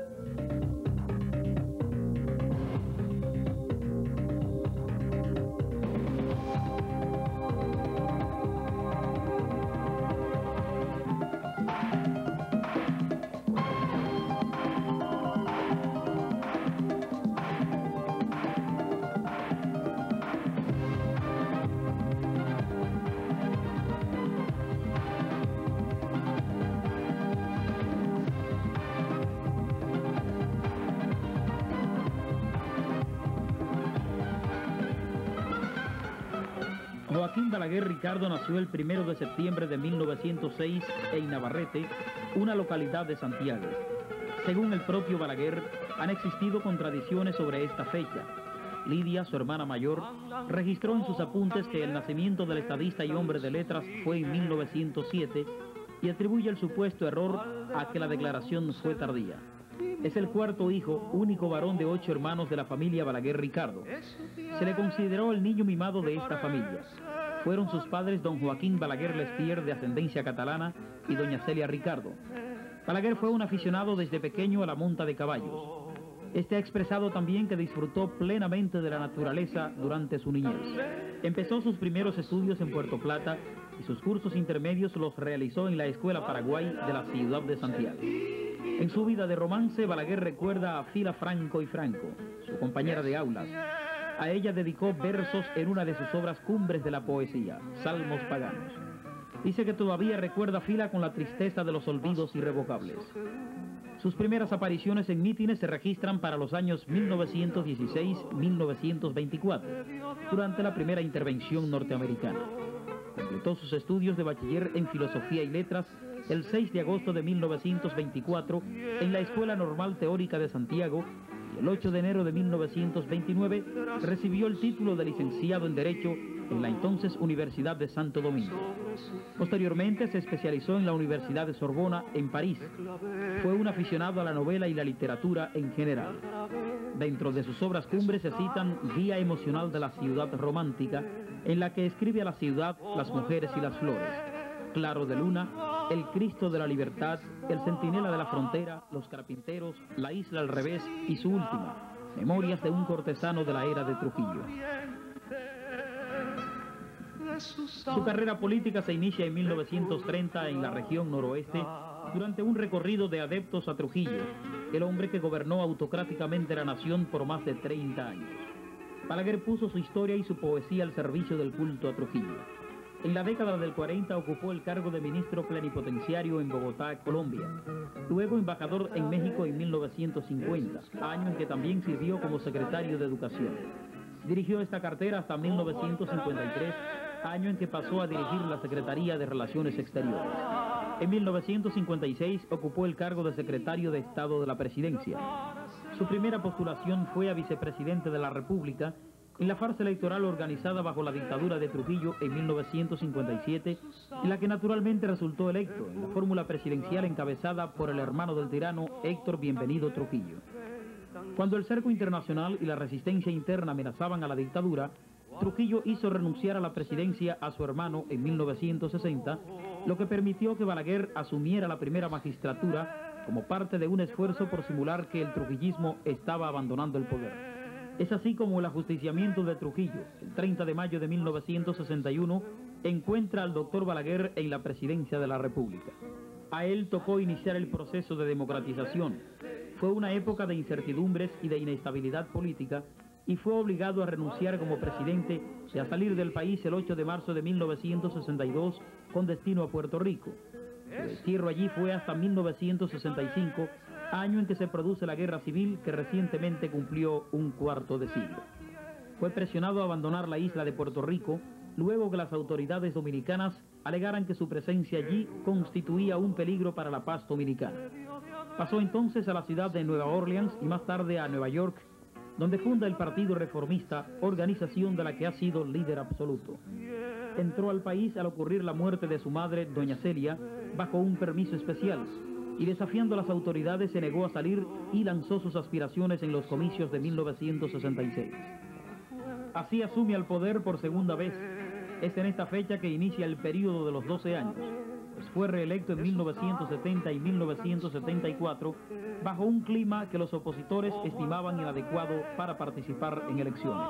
Joaquín Balaguer Ricardo nació el primero de septiembre de mil novecientos seis en Navarrete, una localidad de Santiago. Según el propio Balaguer, han existido contradicciones sobre esta fecha. Lidia, su hermana mayor, registró en sus apuntes que el nacimiento del estadista y hombre de letras fue en mil novecientos siete y atribuye el supuesto error a que la declaración fue tardía. Es el cuarto hijo, único varón de ocho hermanos de la familia Balaguer Ricardo. Se le consideró el niño mimado de esta familia. Fueron sus padres don Joaquín Balaguer Lespier, de ascendencia catalana, y doña Celia Ricardo. Balaguer fue un aficionado desde pequeño a la monta de caballos. Este ha expresado también que disfrutó plenamente de la naturaleza durante su niñez. Empezó sus primeros estudios en Puerto Plata y sus cursos intermedios los realizó en la Escuela Paraguay de la ciudad de Santiago. En su vida de romance, Balaguer recuerda a Fila Franco y Franco, su compañera de aulas. A ella dedicó versos en una de sus obras cumbres de la poesía, Salmos Paganos. Dice que todavía recuerda a Fila con la tristeza de los olvidos irrevocables. Sus primeras apariciones en mítines se registran para los años mil novecientos dieciséis a mil novecientos veinticuatro, durante la primera intervención norteamericana. Completó sus estudios de bachiller en Filosofía y Letras el seis de agosto de mil novecientos veinticuatro en la Escuela Normal Teórica de Santiago, y el ocho de enero de mil novecientos veintinueve recibió el título de licenciado en Derecho en la entonces Universidad de Santo Domingo. Posteriormente se especializó en la Universidad de Sorbona, en París. Fue un aficionado a la novela y la literatura en general. Dentro de sus obras cumbres se citan Guía emocional de la ciudad romántica, en la que escribe a la ciudad, las mujeres y las flores, Claro de luna, El Cristo de la libertad, El centinela de la frontera, Los carpinteros, La isla al revés y su última, Memorias de un cortesano de la era de Trujillo. Su carrera política se inicia en mil novecientos treinta en la región noroeste durante un recorrido de adeptos a Trujillo, el hombre que gobernó autocráticamente la nación por más de treinta años. Balaguer puso su historia y su poesía al servicio del culto a Trujillo. En la década del cuarenta ocupó el cargo de ministro plenipotenciario en Bogotá, Colombia. Luego embajador en México en mil novecientos cincuenta, año en que también sirvió como secretario de Educación. Dirigió esta cartera hasta mil novecientos cincuenta y tres, año en que pasó a dirigir la Secretaría de Relaciones Exteriores. En mil novecientos cincuenta y seis ocupó el cargo de secretario de Estado de la Presidencia. Su primera postulación fue a vicepresidente de la República en la farsa electoral organizada bajo la dictadura de Trujillo en mil novecientos cincuenta y siete, en la que naturalmente resultó electo en la fórmula presidencial encabezada por el hermano del tirano Héctor Bienvenido Trujillo. Cuando el cerco internacional y la resistencia interna amenazaban a la dictadura, Trujillo hizo renunciar a la presidencia a su hermano en mil novecientos sesenta, lo que permitió que Balaguer asumiera la primera magistratura como parte de un esfuerzo por simular que el trujillismo estaba abandonando el poder. Es así como el ajusticiamiento de Trujillo, el treinta de mayo de mil novecientos sesenta y uno, encuentra al doctor Balaguer en la presidencia de la República. A él tocó iniciar el proceso de democratización. Fue una época de incertidumbres y de inestabilidad política, y fue obligado a renunciar como presidente y a salir del país el ocho de marzo de mil novecientos sesenta y dos con destino a Puerto Rico. El destierro allí fue hasta mil novecientos sesenta y cinco, año en que se produce la guerra civil que recientemente cumplió un cuarto de siglo. Fue presionado a abandonar la isla de Puerto Rico, luego que las autoridades dominicanas alegaran que su presencia allí constituía un peligro para la paz dominicana. Pasó entonces a la ciudad de Nueva Orleans y más tarde a Nueva York, donde funda el Partido Reformista, organización de la que ha sido líder absoluto. Entró al país al ocurrir la muerte de su madre, doña Celia, bajo un permiso especial, y desafiando a las autoridades se negó a salir y lanzó sus aspiraciones en los comicios de mil novecientos sesenta y seis. Así asume al poder por segunda vez. Es en esta fecha que inicia el período de los doce años, pues fue reelecto en mil novecientos setenta y mil novecientos setenta y cuatro bajo un clima que los opositores estimaban inadecuado para participar en elecciones.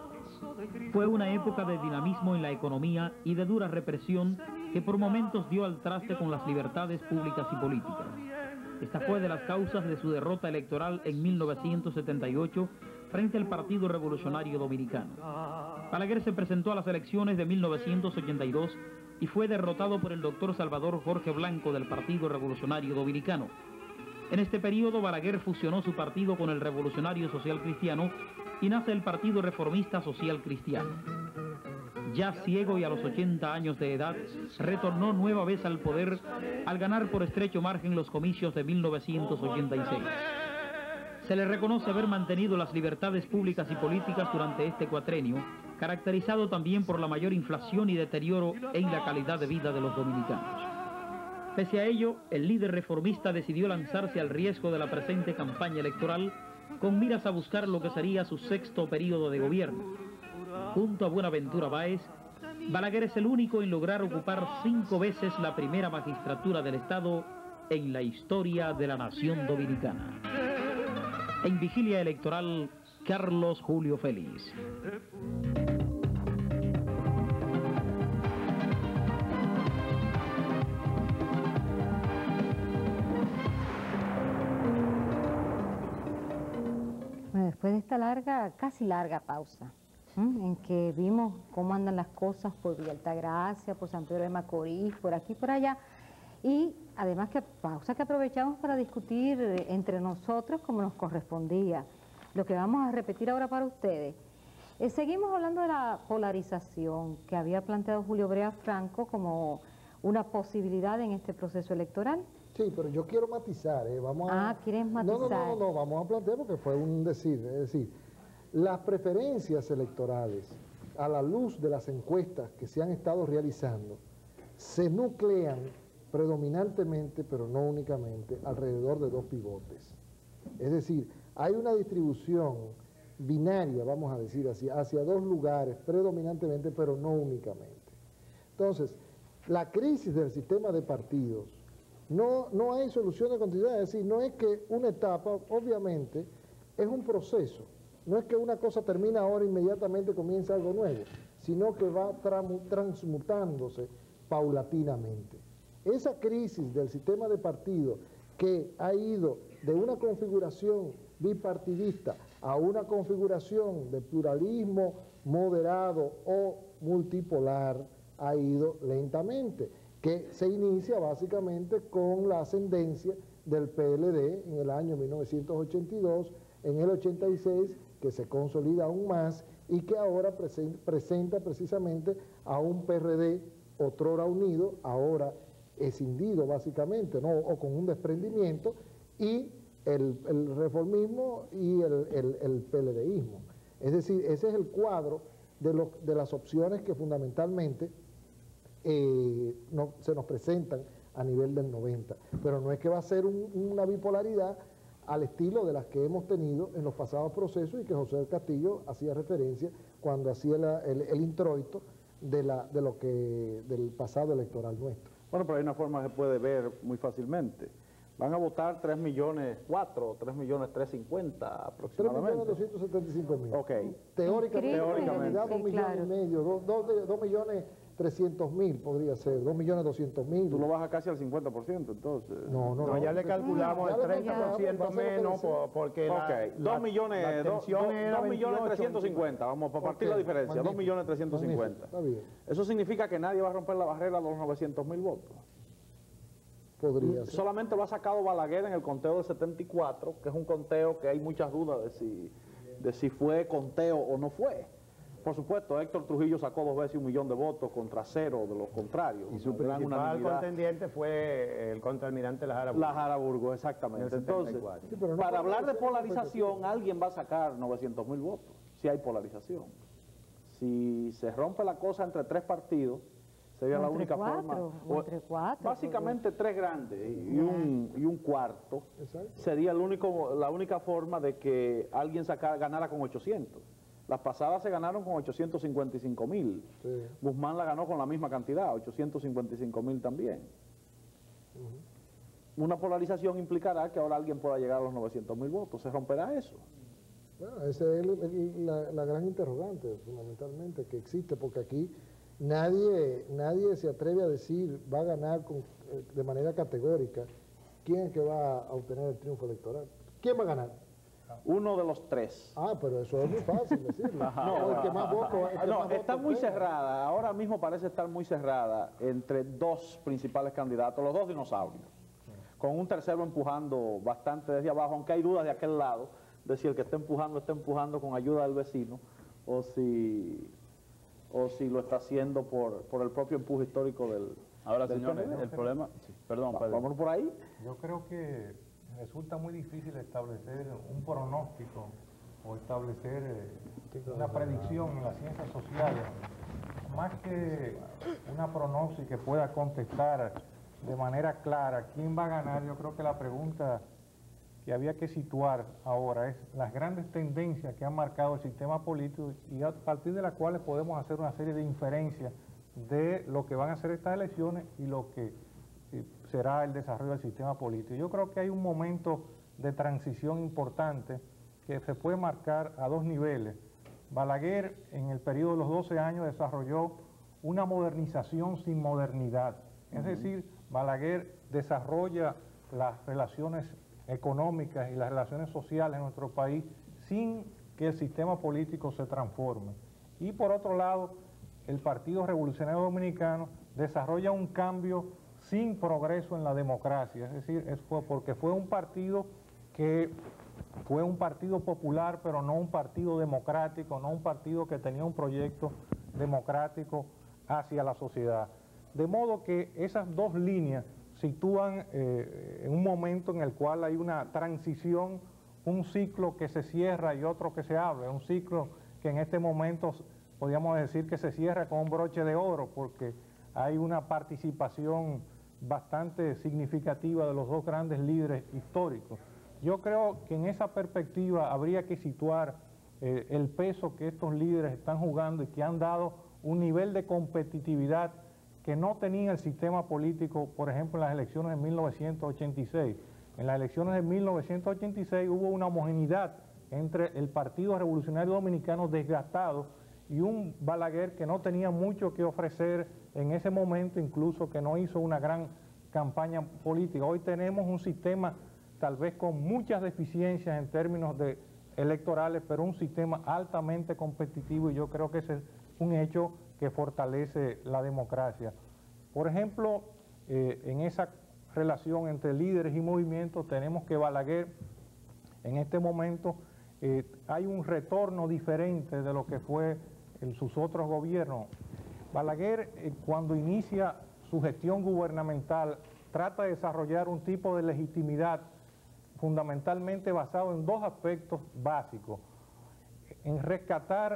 Fue una época de dinamismo en la economía y de dura represión que por momentos dio al traste con las libertades públicas y políticas. Esta fue de las causas de su derrota electoral en mil novecientos setenta y ocho frente al Partido Revolucionario Dominicano. Balaguer se presentó a las elecciones de mil novecientos ochenta y dos y fue derrotado por el doctor Salvador Jorge Blanco del Partido Revolucionario Dominicano. En este periodo Balaguer fusionó su partido con el Revolucionario Social Cristiano y nace el Partido Reformista Social Cristiano. Ya ciego y a los ochenta años de edad, retornó nueva vez al poder al ganar por estrecho margen los comicios de mil novecientos ochenta y seis. Se le reconoce haber mantenido las libertades públicas y políticas durante este cuatrenio, caracterizado también por la mayor inflación y deterioro en la calidad de vida de los dominicanos. Pese a ello, el líder reformista decidió lanzarse al riesgo de la presente campaña electoral con miras a buscar lo que sería su sexto periodo de gobierno. Junto a Buenaventura Báez, Balaguer es el único en lograr ocupar cinco veces la primera magistratura del Estado en la historia de la nación dominicana. En vigilia electoral, Carlos Julio Félix. Bueno, después de esta larga, casi larga pausa, ¿eh? en que vimos cómo andan las cosas por Villa Altagracia, por San Pedro de Macorís, por aquí, por allá, y además que pausa que aprovechamos para discutir entre nosotros como nos correspondía. Lo que vamos a repetir ahora para ustedes. Eh, seguimos hablando de la polarización que había planteado Julio Brea Franco como una posibilidad en este proceso electoral. Sí, pero yo quiero matizar. Eh, vamos a... Ah, ¿quieres matizar? No, no, no, no, vamos a plantear porque fue un decir. Es decir, las preferencias electorales a la luz de las encuestas que se han estado realizando, se nuclean predominantemente, pero no únicamente, alrededor de dos pivotes. Es decir, hay una distribución binaria, vamos a decir así, hacia dos lugares predominantemente, pero no únicamente. Entonces, la crisis del sistema de partidos, no, no hay solución de continuidad, es decir, no es que una etapa, obviamente, es un proceso, no es que una cosa termina ahora e inmediatamente comienza algo nuevo, sino que va transmutándose paulatinamente. Esa crisis del sistema de partidos que ha ido de una configuración bipartidista a una configuración de pluralismo moderado o multipolar, ha ido lentamente, que se inicia básicamente con la ascendencia del P L D en el año mil novecientos ochenta y dos, en el ochenta y seis, que se consolida aún más y que ahora presen- presenta precisamente a un P R D otrora unido, ahora escindido básicamente, ¿no? O con un desprendimiento, y el, el reformismo y el, el, el PLDismo. Es decir, ese es el cuadro de, los, de las opciones que fundamentalmente eh, no, se nos presentan a nivel del noventa. Pero no es que va a ser un, una bipolaridad al estilo de las que hemos tenido en los pasados procesos y que José del Castillo hacía referencia cuando hacía la, el, el introito de, la, de lo que, del pasado electoral nuestro. Bueno, pero hay una forma que se puede ver muy fácilmente. Van a votar tres millones cuatro, tres millones trescientos cincuenta aproximadamente. tres millones doscientos setenta y cinco mil. Ok. Teóricamente, Teóricamente. dos Sí, millones claro. y medio, dos millones trescientos mil podría ser, dos millones doscientos mil. Tú lo bajas casi al cincuenta por ciento, entonces. No, no, No, ya le calculamos Ya el le treinta por ciento calculamos, va a ser lo que menos decía. por- porque la, Ok, la- dos millones, la dos, tensión dos- era dos millones veintiocho, trescientos cincuenta, vamos, para partir Ok, la diferencia, dos magnífico, millones trescientos cincuenta. magnífico, está bien. Eso significa que nadie va a romper la barrera de los novecientos mil votos. Podría ser. Solamente lo ha sacado Balaguer en el conteo del setenta y cuatro, que es un conteo que hay muchas dudas de si, de si fue conteo o no fue. Por supuesto, Héctor Trujillo sacó dos veces un millón de votos contra cero de los contrarios. Y su Una gran principal unanimidad. contendiente la el contraalmirante Lajara Burgos. Lajara Burgos, exactamente. En el Entonces, setenta y cuatro. Sí, pero no para puede hablar de ser polarización, alguien va a sacar novecientos mil votos, si hay polarización. Si se rompe la cosa entre tres partidos, sería O la entre única cuatro, forma. o entre cuatro, Básicamente tres grandes y un, y un cuarto. Exacto. Sería el único, la única forma de que alguien sacara, ganara con ochocientos. Las pasadas se ganaron con ochocientos cincuenta y cinco mil. Sí. Guzmán la ganó con la misma cantidad, ochocientos cincuenta y cinco mil también. Una polarización implicará que ahora alguien pueda llegar a los novecientos mil votos. ¿Se romperá eso? Bueno, esa es el- el- la, la gran interrogante, fundamentalmente, que existe, porque aquí nadie, nadie se atreve a decir, va a ganar con- eh, de manera categórica, quién es que va a obtener el triunfo electoral. ¿Quién va a ganar? Uno de los tres. Ah, pero eso es muy fácil decirlo. No, el que más votos. el que No, más está votos muy tenga. cerrada, ahora mismo parece estar muy cerrada entre dos principales candidatos, los dos dinosaurios, con un tercero empujando bastante desde abajo, aunque hay dudas de aquel lado, de si el que está empujando está empujando con ayuda del vecino, o si, o si lo está haciendo por, por el propio empuje histórico del... Ahora, del señores, P N V. el problema... sí, perdón, Va- Pedro. Vámonos por ahí. Yo creo que resulta muy difícil establecer un pronóstico o establecer eh, una predicción en las ciencias sociales, más que una prognosis que pueda contestar de manera clara quién va a ganar. Yo creo que la pregunta que había que situar ahora es las grandes tendencias que han marcado el sistema político y a partir de las cuales podemos hacer una serie de inferencias de lo que van a ser estas elecciones y lo que eh, será el desarrollo del sistema político. Yo creo que hay un momento de transición importante que se puede marcar a dos niveles. Balaguer en el periodo de los doce años desarrolló una modernización sin modernidad. Es decir, Balaguer desarrolla las relaciones económicas y las relaciones sociales en nuestro país sin que el sistema político se transforme. Y por otro lado, el Partido Revolucionario Dominicano desarrolla un cambio sin progreso en la democracia, es decir, es fue porque fue un partido que fue un partido popular, pero no un partido democrático, no un partido que tenía un proyecto democrático hacia la sociedad. De modo que esas dos líneas sitúan eh, en un momento en el cual hay una transición, un ciclo que se cierra y otro que se abre, un ciclo que en este momento podríamos decir que se cierra con un broche de oro, porque hay una participación bastante significativa de los dos grandes líderes históricos. Yo creo que en esa perspectiva habría que situar eh, el peso que estos líderes están jugando y que han dado un nivel de competitividad que no tenía el sistema político, por ejemplo, en las elecciones de mil novecientos ochenta y seis. En las elecciones de mil novecientos ochenta y seis hubo una homogeneidad entre el Partido Revolucionario Dominicano desgastado y un Balaguer que no tenía mucho que ofrecer en ese momento, incluso que no hizo una gran campaña política. Hoy tenemos un sistema tal vez con muchas deficiencias en términos de electorales, pero un sistema altamente competitivo, y yo creo que ese es un hecho que fortalece la democracia. Por ejemplo, eh, en esa relación entre líderes y movimientos, tenemos que Balaguer, en este momento, eh, hay un retorno diferente de lo que fue en sus otros gobiernos. Balaguer, eh, cuando inicia su gestión gubernamental, trata de desarrollar un tipo de legitimidad fundamentalmente basado en dos aspectos básicos: en rescatar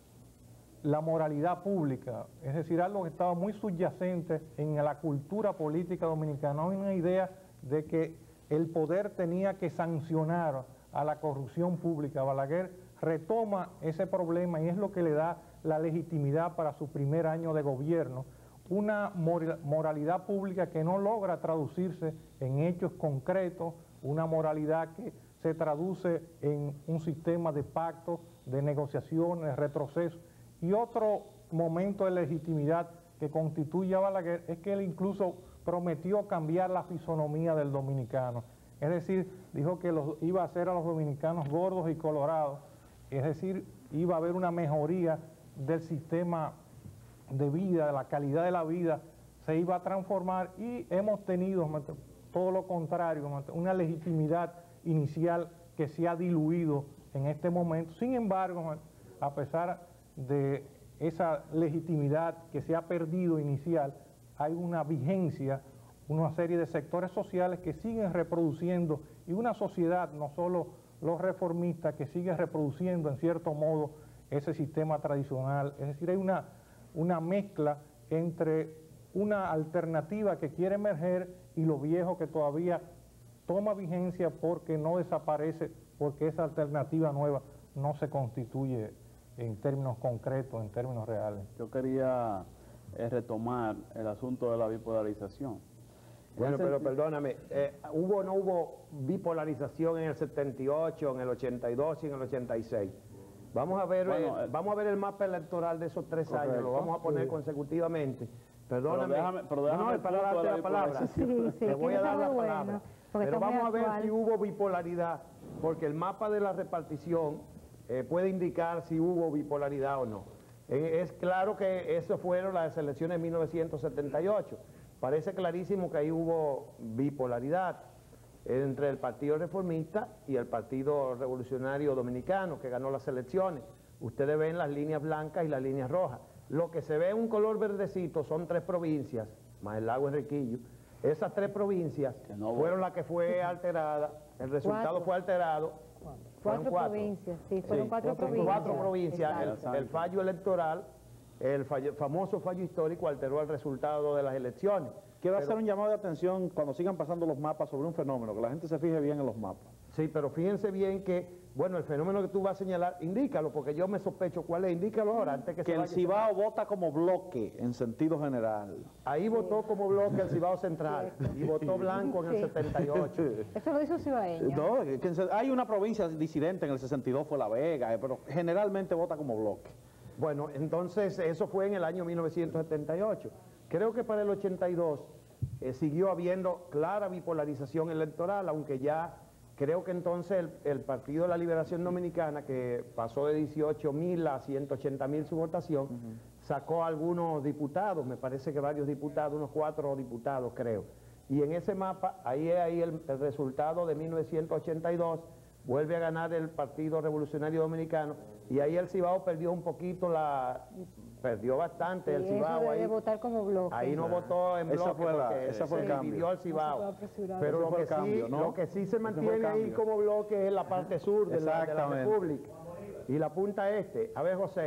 la moralidad pública, es decir, algo que estaba muy subyacente en la cultura política dominicana, una idea de que el poder tenía que sancionar a la corrupción pública. Balaguer retoma ese problema y es lo que le da la legitimidad para su primer año de gobierno, una moralidad pública que no logra traducirse en hechos concretos, una moralidad que se traduce en un sistema de pactos, de negociaciones, de retroceso. Y otro momento de legitimidad que constituye a Balaguer es que él incluso prometió cambiar la fisonomía del dominicano. Es decir, dijo que los, iba a hacer a los dominicanos gordos y colorados, es decir, iba a haber una mejoría del sistema de vida, de la calidad de la vida, se iba a transformar, y hemos tenido todo lo contrario, una legitimidad inicial que se ha diluido en este momento. Sin embargo, a pesar de esa legitimidad que se ha perdido inicial, hay una vigencia, una serie de sectores sociales que siguen reproduciendo, y una sociedad, no solo los reformistas, que sigue reproduciendo en cierto modo ese sistema tradicional. Es decir, hay una, una mezcla entre una alternativa que quiere emerger y lo viejo que todavía toma vigencia porque no desaparece, porque esa alternativa nueva no se constituye en términos concretos, en términos reales. Yo quería eh, retomar el asunto de la bipolarización. Bueno, pero perdóname, eh, ¿hubo o no hubo bipolarización en el setenta y ocho, en el ochenta y dos y en el ochenta y seis? Vamos a ver, bueno, eh, vamos a ver el mapa electoral de esos tres correcto, años, lo vamos a poner sí. consecutivamente. Perdóname, pero déjame, pero déjame no, no, para darte la, la palabra, sí, sí, te voy a dar la bueno, palabra, pero vamos a ver si hubo bipolaridad, porque el mapa de la repartición eh, puede indicar si hubo bipolaridad o no. Eh, es claro que eso fueron las elecciones de mil novecientos setenta y ocho, parece clarísimo que ahí hubo bipolaridad entre el Partido Reformista y el Partido Revolucionario Dominicano, que ganó las elecciones. Ustedes ven las líneas blancas y las líneas rojas. Lo que se ve en un color verdecito son tres provincias, más el lago Enriquillo. Esas tres provincias no fueron las que fue alterada, el resultado cuatro. fue alterado. Cuatro, cuatro provincias, sí, fueron sí, cuatro, cuatro provincias. Cuatro provincias, el, el fallo electoral, el fallo, famoso fallo histórico alteró el resultado de las elecciones. Quiero hacer un llamado de atención cuando sigan pasando los mapas sobre un fenómeno, que la gente se fije bien en los mapas. Sí, pero fíjense bien que, bueno, el fenómeno que tú vas a señalar, indícalo, porque yo me sospecho cuál es, indícalo ahora, antes que, que se el Cibao vota como bloque, en sentido general. Ahí sí. votó como bloque el Cibao Central, y votó blanco en sí. el setenta y ocho. Eso lo hizo cibaeño. No, que hay una provincia disidente en el sesenta y dos, fue La Vega, pero generalmente vota como bloque. Bueno, entonces eso fue en el año mil novecientos setenta y ocho. Creo que para el ochenta y dos eh, siguió habiendo clara bipolarización electoral, aunque ya creo que entonces el, el Partido de la Liberación Dominicana, que pasó de dieciocho mil a ciento ochenta mil su votación, uh-huh. sacó algunos diputados, me parece que varios diputados, unos cuatro diputados creo. Y en ese mapa, ahí es ahí el, el resultado de mil novecientos ochenta y dos, vuelve a ganar el Partido Revolucionario Dominicano, y ahí el Cibao perdió un poquito la... Perdió bastante sí, el Cibao ahí. votar como bloque. Ahí no votó en bloque, esa fue la, porque esa fue se el cambio. dividió el Cibao. No pero lo que, cambio, sí, ¿no? lo que sí se mantiene ahí como bloque es la parte sur de la, de la República. Y la punta este. A ver, José,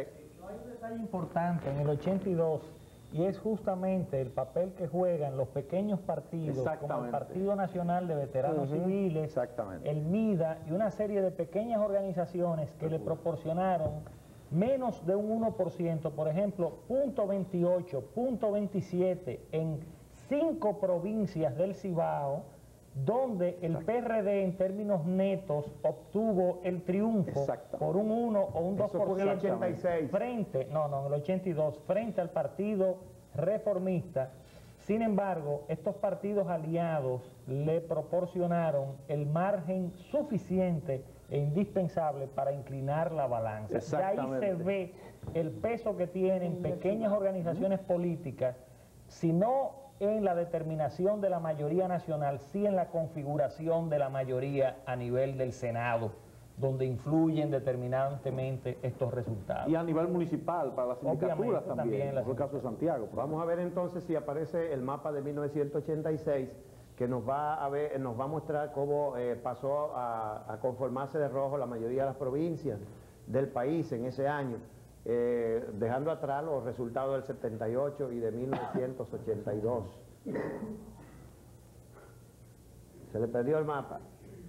Hay un detalle importante en el ochenta y dos y es justamente el papel que juegan los pequeños partidos como el Partido Nacional de Veteranos Uh-huh. Civiles, el MIDA y una serie de pequeñas organizaciones que le proporcionaron menos de un uno por ciento, por ejemplo, punto veintiocho, punto veintisiete en cinco provincias del Cibao, donde el P R D en términos netos obtuvo el triunfo por un uno o un dos por ciento. Eso fue en el ochenta y seis. Frente, no, no, en el ochenta y dos, frente al Partido Reformista. Sin embargo, estos partidos aliados le proporcionaron el margen suficiente e indispensable para inclinar la balanza. De ahí se ve el peso que tienen pequeñas organizaciones políticas, si no en la determinación de la mayoría nacional, sí en la configuración de la mayoría a nivel del Senado, donde influyen determinantemente estos resultados. Y a nivel municipal, para las sindicaturas también, también por el caso de Santiago. Vamos a ver entonces si aparece el mapa de mil novecientos ochenta y seis, que nos va a, ver, nos va a mostrar cómo eh, pasó a, a conformarse de rojo la mayoría de las provincias del país en ese año. Eh, dejando atrás los resultados del setenta y ocho y de mil novecientos ochenta y dos. Se le perdió el mapa.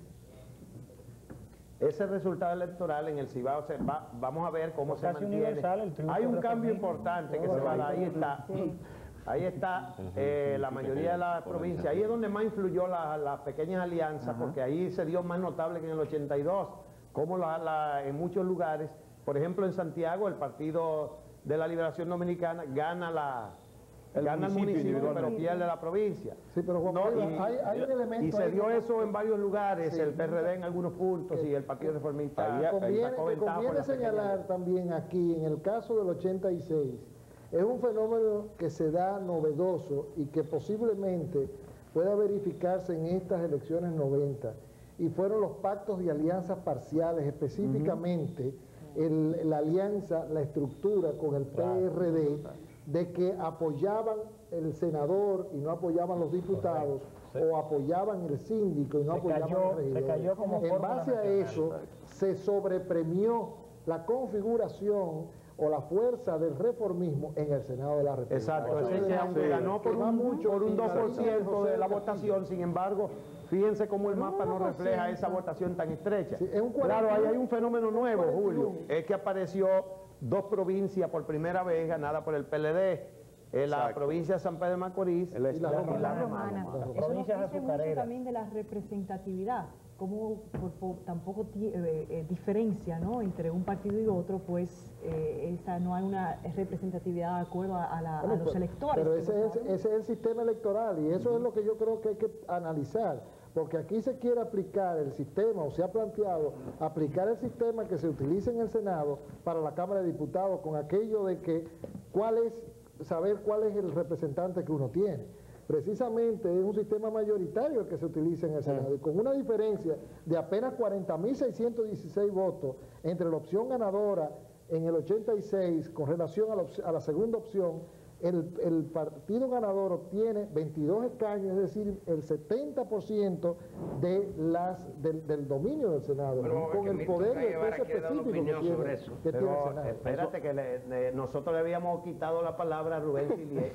Ese resultado electoral en el Cibao, se va, vamos a ver cómo se mantiene. Hay un cambio importante que se va a dar, ahí está. Ahí está eh, la mayoría de las provincias. Ahí es donde más influyó las la pequeñas alianzas, porque ahí se dio más notable que en el ochenta y dos, como la, la, en muchos lugares. Por ejemplo, en Santiago, el Partido de la Liberación Dominicana gana, la, el, gana municipio, el municipio, pero pierde la provincia. Sí, pero Juan no, Pedro, y, hay, hay un elemento y se ahí dio que... eso en varios lugares, sí, el P R D en algunos puntos y el Partido Reformista. Ahí conviene, conviene señalar pequeñas... también aquí, en el caso del ochenta y seis, es un fenómeno que se da novedoso y que posiblemente pueda verificarse en estas elecciones noventa, y fueron los pactos de alianzas parciales, específicamente uh-huh. el, la alianza, la estructura con el P R D, de que apoyaban el senador y no apoyaban los diputados, sí. o apoyaban el síndico y no se apoyaban cayó, el regidor. Se cayó como en base a eso, se sobrepremió la configuración o la fuerza del reformismo en el Senado de la República. Exacto, ese que aunque ganó por un, mucho, por un dos por ciento de la votación, sin embargo, fíjense cómo el mapa no refleja esa votación tan estrecha. Sí, es un claro, ahí hay un fenómeno nuevo, Julio, es que apareció dos provincias por primera vez ganadas por el P L D, en la provincia de San Pedro de Macorís y la, y la, Romana. la Romana. Eso nos dice mucho también de la representatividad, como por, por tampoco eh, eh, diferencia, ¿no?, entre un partido y otro, pues eh, esa no hay una representatividad de acuerdo a, a, la, bueno, a los pero, electores. Pero ese es, ese es el sistema electoral y eso uh-huh. es lo que yo creo que hay que analizar, porque aquí se quiere aplicar el sistema, o se ha planteado aplicar el sistema que se utiliza en el Senado para la Cámara de Diputados, con aquello de que cuál es, saber cuál es el representante que uno tiene. Precisamente es un sistema mayoritario el que se utiliza en el Senado, y con una diferencia de apenas cuarenta mil seiscientos dieciséis votos entre la opción ganadora en el ochenta y seis con relación a la, a la segunda opción. El, el partido ganador obtiene veintidós escaños, es decir, el setenta por ciento de las, del, del dominio del Senado, pero con el poder y el peso específico que tiene, que tiene el Senado. Espérate, que le, le, nosotros le habíamos quitado la palabra a Rubén Sillier.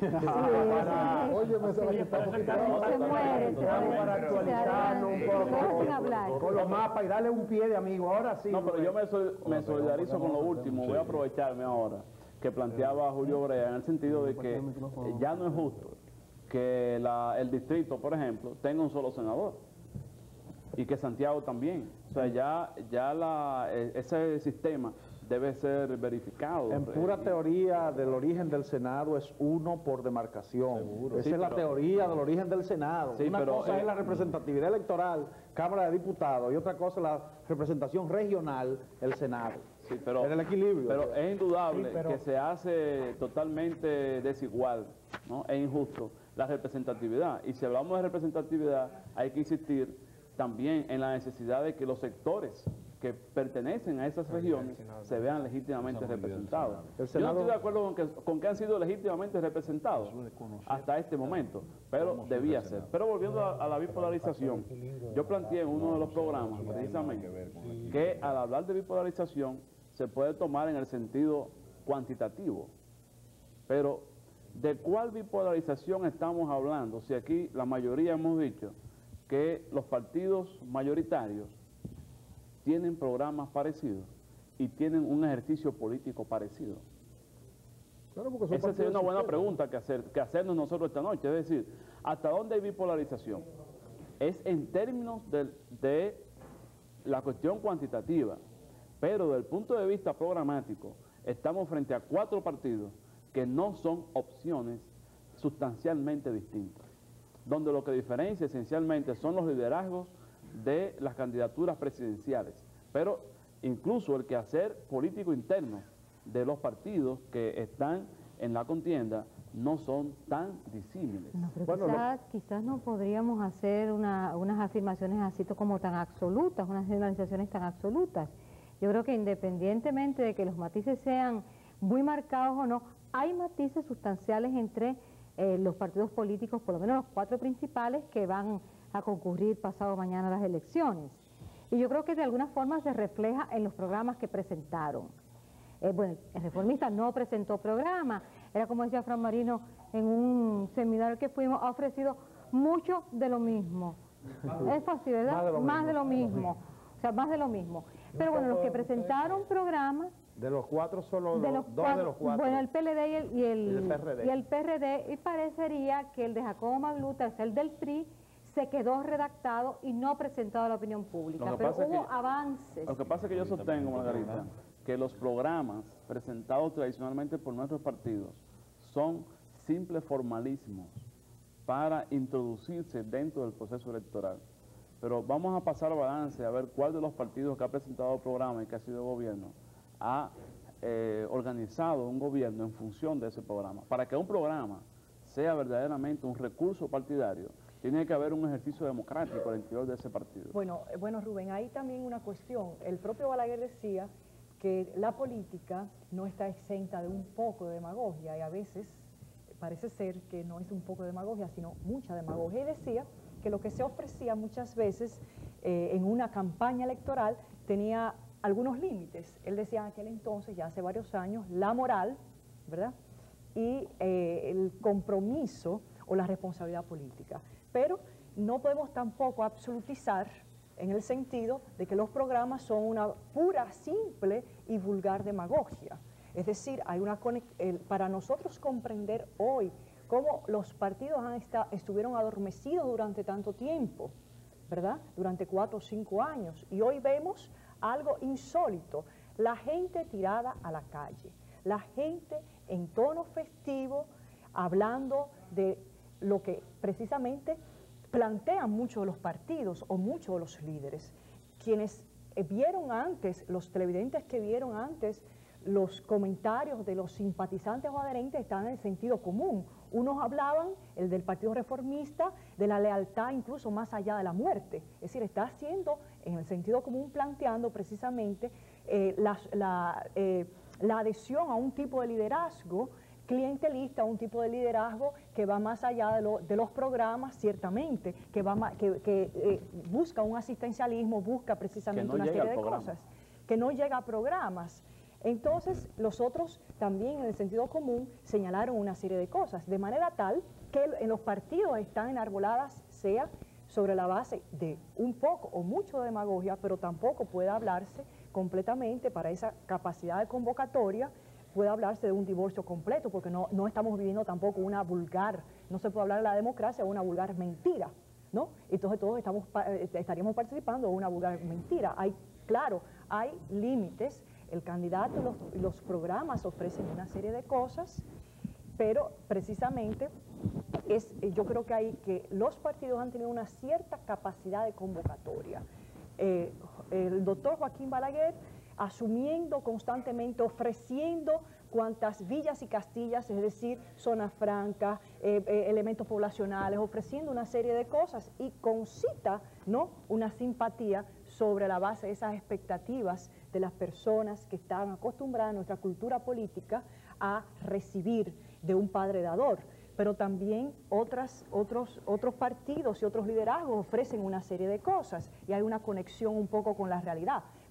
Oye, me se la quitamos. Se muere, para actualizarnos un poco con los mapas y darle un pie de amigo. Ahora sí. No, pero yo me, sol, me solidarizo con lo último. Voy a aprovecharme ahora que planteaba Julio Brea, en el sentido de que ya no es justo que la, el distrito, por ejemplo, tenga un solo senador y que Santiago también. O sea, ya, ya la, ese sistema debe ser verificado. En pura teoría del origen del Senado es uno por demarcación. Seguro. Esa sí, es la pero, teoría del origen del Senado. Sí, Una pero, cosa eh, es la representatividad electoral, Cámara de Diputados, y otra cosa es la representación regional, el Senado. Sí, pero, en el equilibrio. Pero es indudable sí, pero... que se hace totalmente desigual, ¿no? E injusto la representatividad. Y si hablamos de representatividad, hay que insistir también en la necesidad de que los sectores que pertenecen a esas regiones se vean legítimamente representados. Yo no estoy de acuerdo con que, con que han sido legítimamente representados hasta este momento, pero debía ser. Pero volviendo a, a la bipolarización, yo planteé en uno de los programas precisamente que al hablar de bipolarización se puede tomar en el sentido cuantitativo. Pero, ¿de cuál bipolarización estamos hablando? Si aquí la mayoría hemos dicho que los partidos mayoritarios tienen programas parecidos y tienen un ejercicio político parecido. Claro, porque son Esa sería una partidos buena sistemas. pregunta que, hacer, que hacernos nosotros esta noche. Es decir, ¿hasta dónde hay bipolarización? Es en términos de, de la cuestión cuantitativa, pero desde el punto de vista programático, estamos frente a cuatro partidos que no son opciones sustancialmente distintas, donde lo que diferencia esencialmente son los liderazgos de las candidaturas presidenciales, pero incluso el quehacer político interno de los partidos que están en la contienda no son tan disímiles. No, pero Bueno, quizás, quizás no podríamos hacer una, unas afirmaciones así como tan absolutas, unas generalizaciones tan absolutas. Yo creo que independientemente de que los matices sean muy marcados o no, hay matices sustanciales entre eh, los partidos políticos, por lo menos los cuatro principales que van a concurrir pasado mañana a las elecciones. Y yo creo que de alguna forma se refleja en los programas que presentaron. Eh, bueno, el Reformista no presentó programa, era como decía Fran Marino en un seminario que fuimos, ha ofrecido mucho de lo mismo. Es fácil, ¿verdad? Más de lo mismo. O sea, más de lo mismo. Pero bueno, los que presentaron programas... De los cuatro, solo de los, los dos cuatro, de los cuatro. Bueno, el P L D y el, y el, Y el P R D. y el P R D, y parecería que el de Jacobo Magluta, es el del P R I, se quedó redactado y no presentado a la opinión pública. Lo que Pero pasa es hubo que- avances. Lo que pasa es que yo sostengo, Margarita, que los programas presentados tradicionalmente por nuestros partidos son simples formalismos para introducirse dentro del proceso electoral. Pero vamos a pasar al balance a ver cuál de los partidos que ha presentado programa y que ha sido gobierno ha eh, organizado un gobierno en función de ese programa. Para que un programa sea verdaderamente un recurso partidario, tiene que haber un ejercicio democrático al interior de ese partido. Bueno, eh, bueno, Rubén, hay también una cuestión. El propio Balaguer decía que la política no está exenta de un poco de demagogia y a veces parece ser que no es un poco de demagogia, sino mucha demagogia. Y decía que lo que se ofrecía muchas veces eh, en una campaña electoral tenía algunos límites. Él decía en aquel entonces, ya hace varios años, la moral, ¿verdad? Y eh, el compromiso o la responsabilidad política. Pero no podemos tampoco absolutizar en el sentido de que los programas son una pura, simple y vulgar demagogia. Es decir, hay una el, para nosotros comprender hoy cómo los partidos han esta, estuvieron adormecidos durante tanto tiempo, ¿verdad? Durante cuatro o cinco años. Y hoy vemos algo insólito, la gente tirada a la calle, la gente en tono festivo, hablando de lo que precisamente plantean muchos de los partidos o muchos de los líderes. Quienes vieron antes, los televidentes que vieron antes, los comentarios de los simpatizantes o adherentes están en el sentido común. Unos hablaban, el del Partido Reformista, de la lealtad incluso más allá de la muerte. Es decir, está haciendo en el sentido común, planteando precisamente eh, la, la, eh, la adhesión a un tipo de liderazgo clientelista, un tipo de liderazgo que va más allá de, lo, de los programas, ciertamente, que, va ma, que, que eh, busca un asistencialismo, busca precisamente no una serie de programa. cosas, que no llega a programas. Entonces, los otros también en el sentido común señalaron una serie de cosas, de manera tal que en los partidos están enarboladas, sea sobre la base de un poco o mucho de demagogia, pero tampoco puede hablarse completamente para esa capacidad de convocatoria, puede hablarse de un divorcio completo, porque no, no estamos viviendo tampoco una vulgar, no se puede hablar de la democracia o una vulgar mentira, ¿no? Entonces todos estamos, estaríamos participando de una vulgar mentira. Hay, claro, hay límites, el candidato y los, los programas ofrecen una serie de cosas, pero precisamente es, yo creo que hay que los partidos han tenido una cierta capacidad de convocatoria. Eh, el doctor Joaquín Balaguer asumiendo constantemente, ofreciendo cuantas villas y castillas, es decir, zonas francas, eh, eh, elementos poblacionales, ofreciendo una serie de cosas y concita, ¿no?, una simpatía sobre la base de esas expectativas de las personas que están acostumbradas en nuestra cultura política a recibir de un padre dador. Pero también otras, otros, otros partidos y otros liderazgos ofrecen una serie de cosas y hay una conexión un poco con la realidad.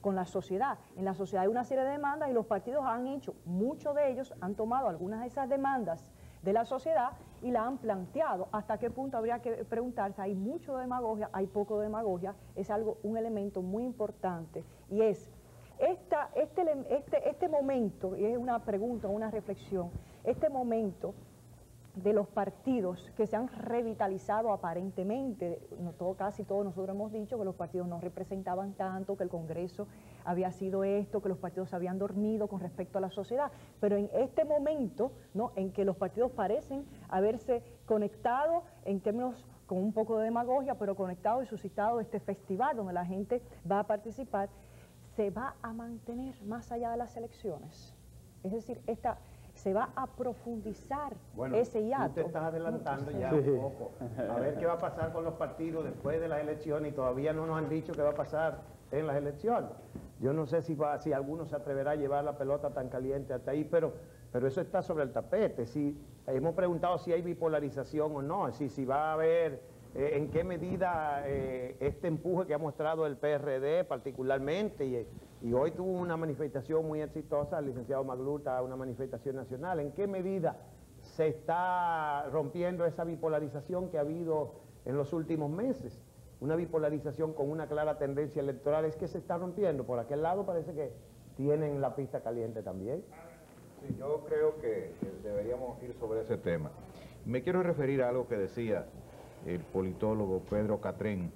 con la sociedad. En la sociedad hay una serie de demandas y los partidos han hecho, muchos de ellos han tomado algunas de esas demandas de la sociedad y la han planteado. ¿Hasta qué punto habría que preguntarse? Hay mucho de demagogia, hay poco de demagogia, es algo, un elemento muy importante y es esta, este, este, este momento, y es una pregunta, una reflexión, este momento de los partidos que se han revitalizado aparentemente, no todo, casi todos nosotros hemos dicho que los partidos no representaban tanto, que el Congreso había sido esto, que los partidos se habían dormido con respecto a la sociedad, pero en este momento, ¿no?, en que los partidos parecen haberse conectado en términos con un poco de demagogia, pero conectado y suscitado este festival donde la gente va a participar, se va a mantener más allá de las elecciones. Es decir, esta... se va a profundizar bueno, ese hiato. Tú te estás adelantando ya sí. un poco. A ver qué va a pasar con los partidos después de las elecciones y todavía no nos han dicho qué va a pasar en las elecciones. Yo no sé si, va, si alguno se atreverá a llevar la pelota tan caliente hasta ahí, pero, pero eso está sobre el tapete. Si, hemos preguntado si hay bipolarización o no, si, si va a haber, eh, en qué medida eh, este empuje que ha mostrado el P R D particularmente, y, y hoy tuvo una manifestación muy exitosa, el licenciado Magluta, una manifestación nacional, ¿en qué medida se está rompiendo esa bipolarización que ha habido en los últimos meses? Una bipolarización con una clara tendencia electoral, es que se está rompiendo. Por aquel lado parece que tienen la pista caliente también. Sí, yo creo que, que deberíamos ir sobre ese tema. Me quiero referir a algo que decía el politólogo Pedro Catrén.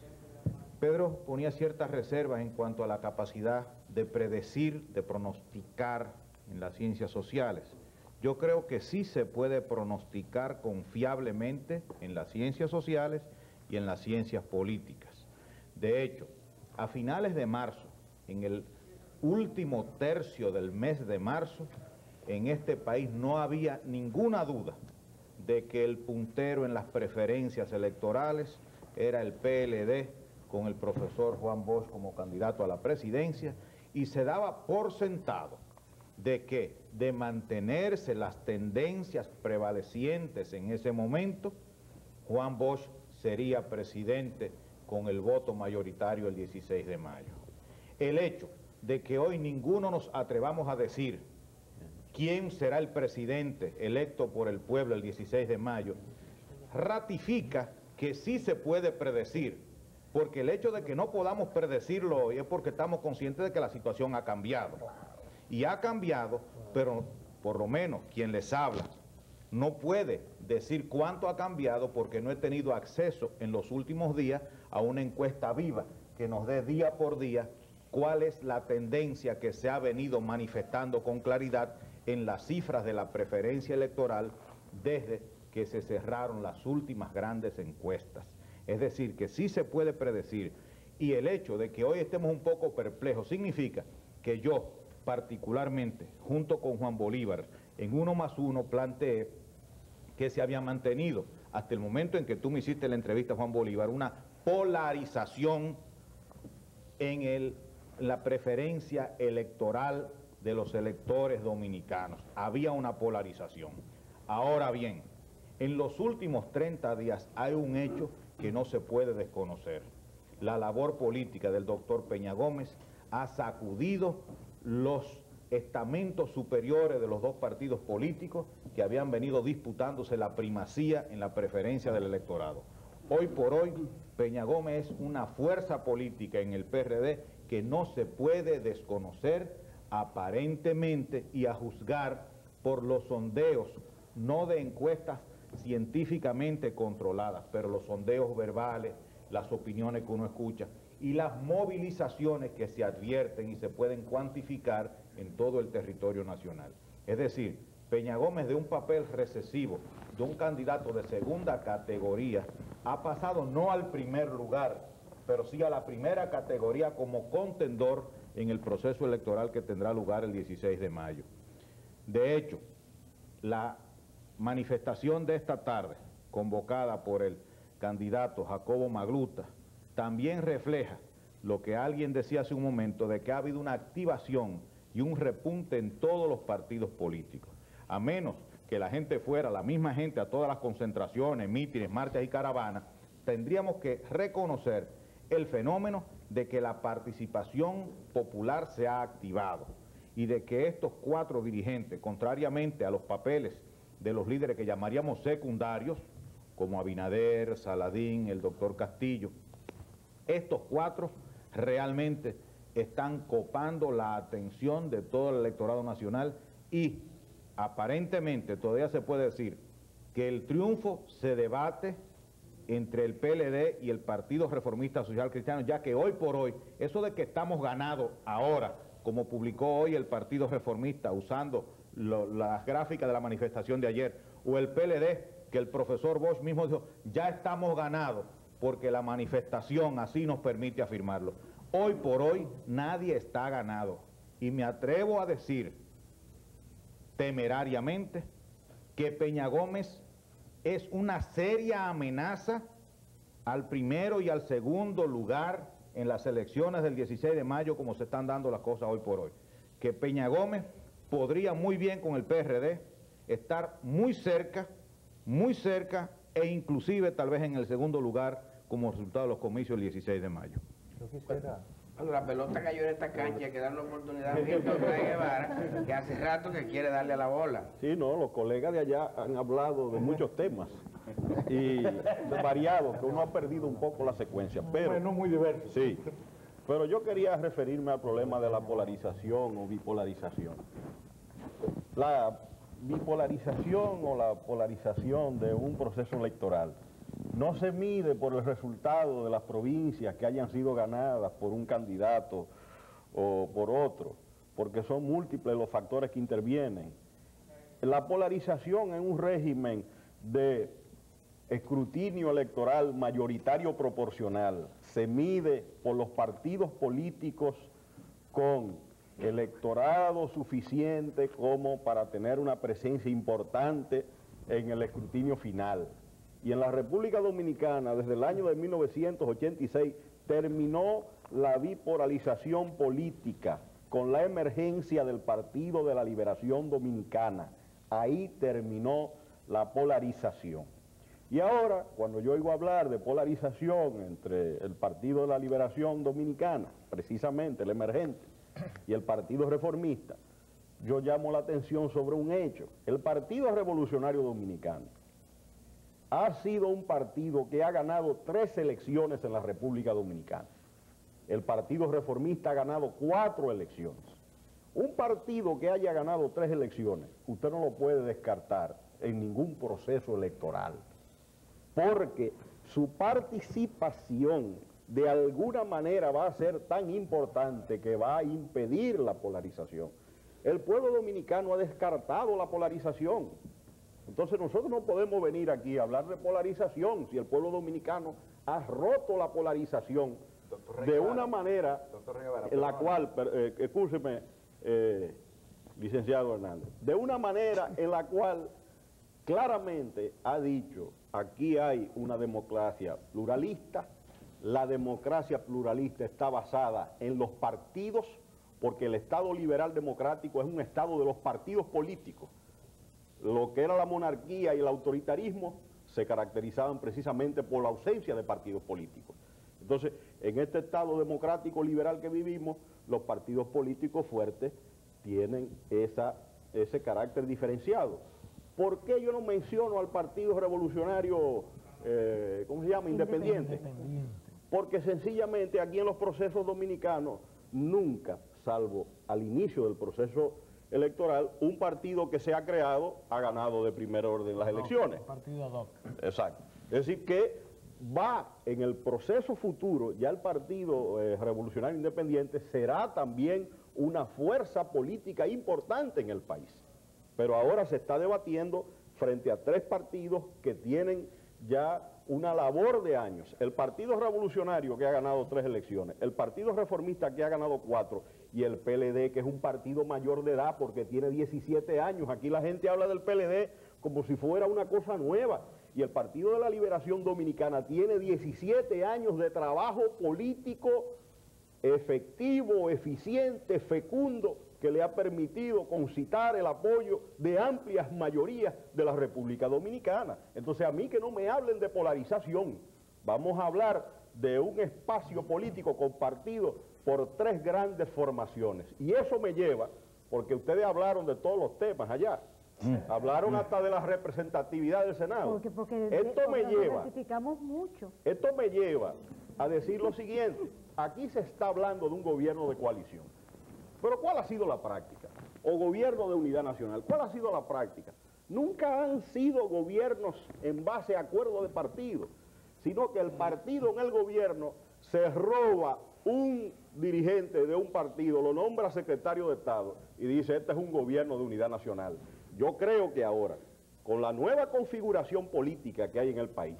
Pedro ponía ciertas reservas en cuanto a la capacidad de predecir, de pronosticar en las ciencias sociales. Yo creo que sí se puede pronosticar confiablemente en las ciencias sociales y en las ciencias políticas. De hecho, a finales de marzo, en el último tercio del mes de marzo, en este país no había ninguna duda de que el puntero en las preferencias electorales era el P L D, con el profesor Juan Bosch como candidato a la presidencia, y se daba por sentado de que, de mantenerse las tendencias prevalecientes en ese momento, Juan Bosch sería presidente con el voto mayoritario el dieciséis de mayo. El hecho de que hoy ninguno nos atrevamos a decir quién será el presidente electo por el pueblo el dieciséis de mayo, ratifica que sí se puede predecir, porque el hecho de que no podamos predecirlo hoy es porque estamos conscientes de que la situación ha cambiado. Y ha cambiado, pero por lo menos quien les habla no puede decir cuánto ha cambiado porque no he tenido acceso en los últimos días a una encuesta viva que nos dé día por día cuál es la tendencia que se ha venido manifestando con claridad en las cifras de la preferencia electoral desde que se cerraron las últimas grandes encuestas. Es decir, que sí se puede predecir, y el hecho de que hoy estemos un poco perplejos significa que yo particularmente, junto con Juan Bolívar, en uno más uno planteé que se había mantenido hasta el momento en que tú me hiciste la entrevista, Juan Bolívar, una polarización en el, la preferencia electoral de los electores dominicanos. Había una polarización. Ahora bien, en los últimos treinta días hay un hecho que no se puede desconocer. La labor política del doctor Peña Gómez ha sacudido los estamentos superiores de los dos partidos políticos que habían venido disputándose la primacía en la preferencia del electorado. Hoy por hoy, Peña Gómez es una fuerza política en el P R D que no se puede desconocer aparentemente y a juzgar por los sondeos, no de encuestas científicamente controladas, pero los sondeos verbales, las opiniones que uno escucha y las movilizaciones que se advierten y se pueden cuantificar en todo el territorio nacional. Es decir, Peña Gómez, de un papel recesivo, de un candidato de segunda categoría, ha pasado no al primer lugar, pero sí a la primera categoría como contendor en el proceso electoral que tendrá lugar el dieciséis de mayo. De hecho, la manifestación de esta tarde, convocada por el candidato Jacobo Magluta, también refleja lo que alguien decía hace un momento, de que ha habido una activación y un repunte en todos los partidos políticos. A menos que la gente fuera, la misma gente, a todas las concentraciones, mítines, marchas y caravanas, tendríamos que reconocer el fenómeno de que la participación popular se ha activado y de que estos cuatro dirigentes, contrariamente a los papeles de los líderes que llamaríamos secundarios, como Abinader, Saladín, el doctor Castillo, estos cuatro realmente están copando la atención de todo el electorado nacional y aparentemente todavía se puede decir que el triunfo se debate entre el P L D y el Partido Reformista Social Cristiano, ya que hoy por hoy, eso de que estamos ganados ahora, como publicó hoy el Partido Reformista usando lo, las gráficas de la manifestación de ayer, o el P L D, que el profesor Bosch mismo dijo, ya estamos ganados, porque la manifestación así nos permite afirmarlo. Hoy por hoy nadie está ganado, y me atrevo a decir temerariamente que Peña Gómez es una seria amenaza al primero y al segundo lugar en las elecciones del dieciséis de mayo, como se están dando las cosas hoy por hoy. Que Peña Gómez podría muy bien con el P R D estar muy cerca, muy cerca e inclusive tal vez en el segundo lugar como resultado de los comicios del dieciséis de mayo. Yo quisiera... Cuando la pelota cayó en esta cancha, hay que darle la oportunidad a Víctor Guevara, que hace rato que quiere darle a la bola. Sí, no, los colegas de allá han hablado de muchos temas y de variados, que uno ha perdido un poco la secuencia. Pero, bueno, muy diverso. Sí, pero yo quería referirme al problema de la polarización o bipolarización. La bipolarización o la polarización de un proceso electoral no se mide por el resultado de las provincias que hayan sido ganadas por un candidato o por otro, porque son múltiples los factores que intervienen. La polarización en un régimen de escrutinio electoral mayoritario proporcional se mide por los partidos políticos con electorado suficiente como para tener una presencia importante en el escrutinio final. Y en la República Dominicana, desde el año de mil novecientos ochenta y seis, terminó la bipolarización política con la emergencia del Partido de la Liberación Dominicana. Ahí terminó la polarización. Y ahora, cuando yo oigo hablar de polarización entre el Partido de la Liberación Dominicana, precisamente el emergente, y el Partido Reformista, yo llamo la atención sobre un hecho. El Partido Revolucionario Dominicano ha sido un partido que ha ganado tres elecciones en la República Dominicana. El Partido Reformista ha ganado cuatro elecciones. Un partido que haya ganado tres elecciones, usted no lo puede descartar en ningún proceso electoral, porque su participación de alguna manera va a ser tan importante que va a impedir la polarización. El pueblo dominicano ha descartado la polarización. Entonces nosotros no podemos venir aquí a hablar de polarización si el pueblo dominicano ha roto la polarización de una manera en la cual, eh, escúcheme, eh, licenciado Hernández, de una manera en la cual claramente ha dicho, aquí hay una democracia pluralista, la democracia pluralista está basada en los partidos, porque el Estado liberal democrático es un Estado de los partidos políticos. Lo que era la monarquía y el autoritarismo se caracterizaban precisamente por la ausencia de partidos políticos. Entonces, en este Estado democrático liberal que vivimos, los partidos políticos fuertes tienen esa, ese carácter diferenciado. ¿Por qué yo no menciono al Partido Revolucionario, eh, ¿cómo se llama? Independiente. Independiente. Porque sencillamente aquí en los procesos dominicanos, nunca, salvo al inicio del proceso electoral, un partido que se ha creado ha ganado de primer orden las elecciones. Un partido ad hoc. Exacto. Es decir, que va en el proceso futuro, ya el Partido eh, Revolucionario Independiente será también una fuerza política importante en el país. Pero ahora se está debatiendo frente a tres partidos que tienen ya una labor de años. El Partido Revolucionario, que ha ganado tres elecciones, el Partido Reformista, que ha ganado cuatro, y el P L D, que es un partido mayor de edad porque tiene diecisiete años. Aquí la gente habla del P L D como si fuera una cosa nueva. Y el Partido de la Liberación Dominicana tiene diecisiete años de trabajo político efectivo, eficiente, fecundo, que le ha permitido concitar el apoyo de amplias mayorías de la República Dominicana. Entonces, a mí que no me hablen de polarización, vamos a hablar de un espacio político compartido por tres grandes formaciones. Y eso me lleva, porque ustedes hablaron de todos los temas allá, hablaron hasta de la representatividad del Senado. Porque, porque esto porque me nos lleva, identificamos mucho. esto me lleva a decir lo siguiente: aquí se está hablando de un gobierno de coalición, pero ¿cuál ha sido la práctica? O gobierno de unidad nacional, ¿cuál ha sido la práctica? Nunca han sido gobiernos en base a acuerdo de partido, sino que el partido en el gobierno se roba un dirigente de un partido, lo nombra secretario de Estado y dice, este es un gobierno de unidad nacional. Yo creo que ahora, con la nueva configuración política que hay en el país,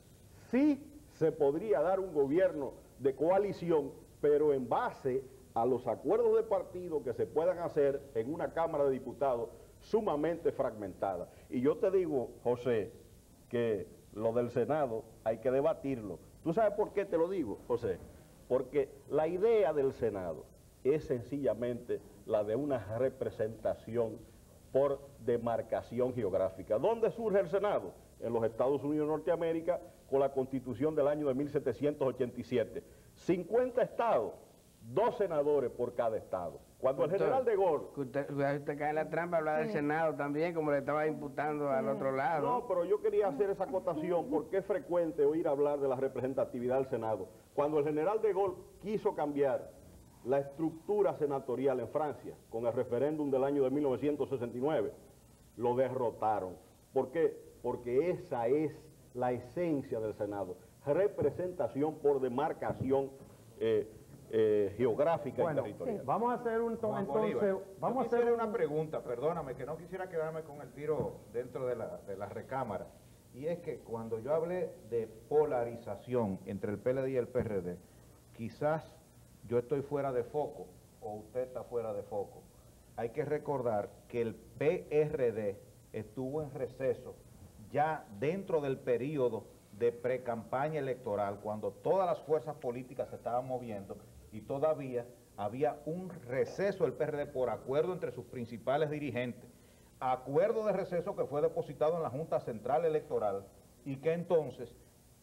sí se podría dar un gobierno de coalición, pero en base a los acuerdos de partido que se puedan hacer en una Cámara de Diputados sumamente fragmentada. Y yo te digo, José, que lo del Senado hay que debatirlo. ¿Tú sabes por qué te lo digo, José? Porque la idea del Senado es sencillamente la de una representación por demarcación geográfica. ¿Dónde surge el Senado? En los Estados Unidos de Norteamérica, con la Constitución del año de mil setecientos ochenta y siete. cincuenta estados, dos senadores por cada estado. Cuando el general de Gaulle... Usted, usted cae en la trampa, hablar del Senado también, como le estaba imputando al otro lado. No, pero yo quería hacer esa acotación porque es frecuente oír hablar de la representatividad del Senado. Cuando el general de Gaulle quiso cambiar la estructura senatorial en Francia con el referéndum del año de mil novecientos sesenta y nueve, lo derrotaron. ¿Por qué? Porque esa es la esencia del Senado, representación por demarcación eh, eh, geográfica bueno, y territorial. Sí. Vamos a hacer un Juan entonces, Bolívar, vamos yo a hacer quisiera un... una pregunta, perdóname, que no quisiera quedarme con el tiro dentro de la, de la recámara, y es que cuando yo hablé de polarización entre el P L D y el P R D, quizás yo estoy fuera de foco o usted está fuera de foco. Hay que recordar que el P R D estuvo en receso ya dentro del periodo de precampaña electoral, cuando todas las fuerzas políticas se estaban moviendo y todavía había un receso del P R D por acuerdo entre sus principales dirigentes, acuerdo de receso que fue depositado en la Junta Central Electoral y que entonces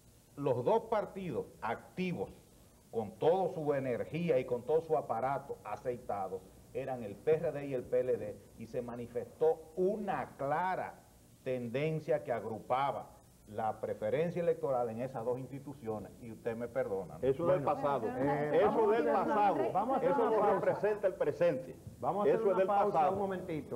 los dos partidos activos con toda su energía y con todo su aparato aceitado eran el P R D y el P L D, y se manifestó una clara tendencia que agrupaba la preferencia electoral en esas dos instituciones, y usted me perdona, ¿no? Eso es del pasado, eh, eso del pasado, vamos a hacer eso una no pausa. representa el presente. Vamos a hacer eso una es del pausa pasado. un momentito.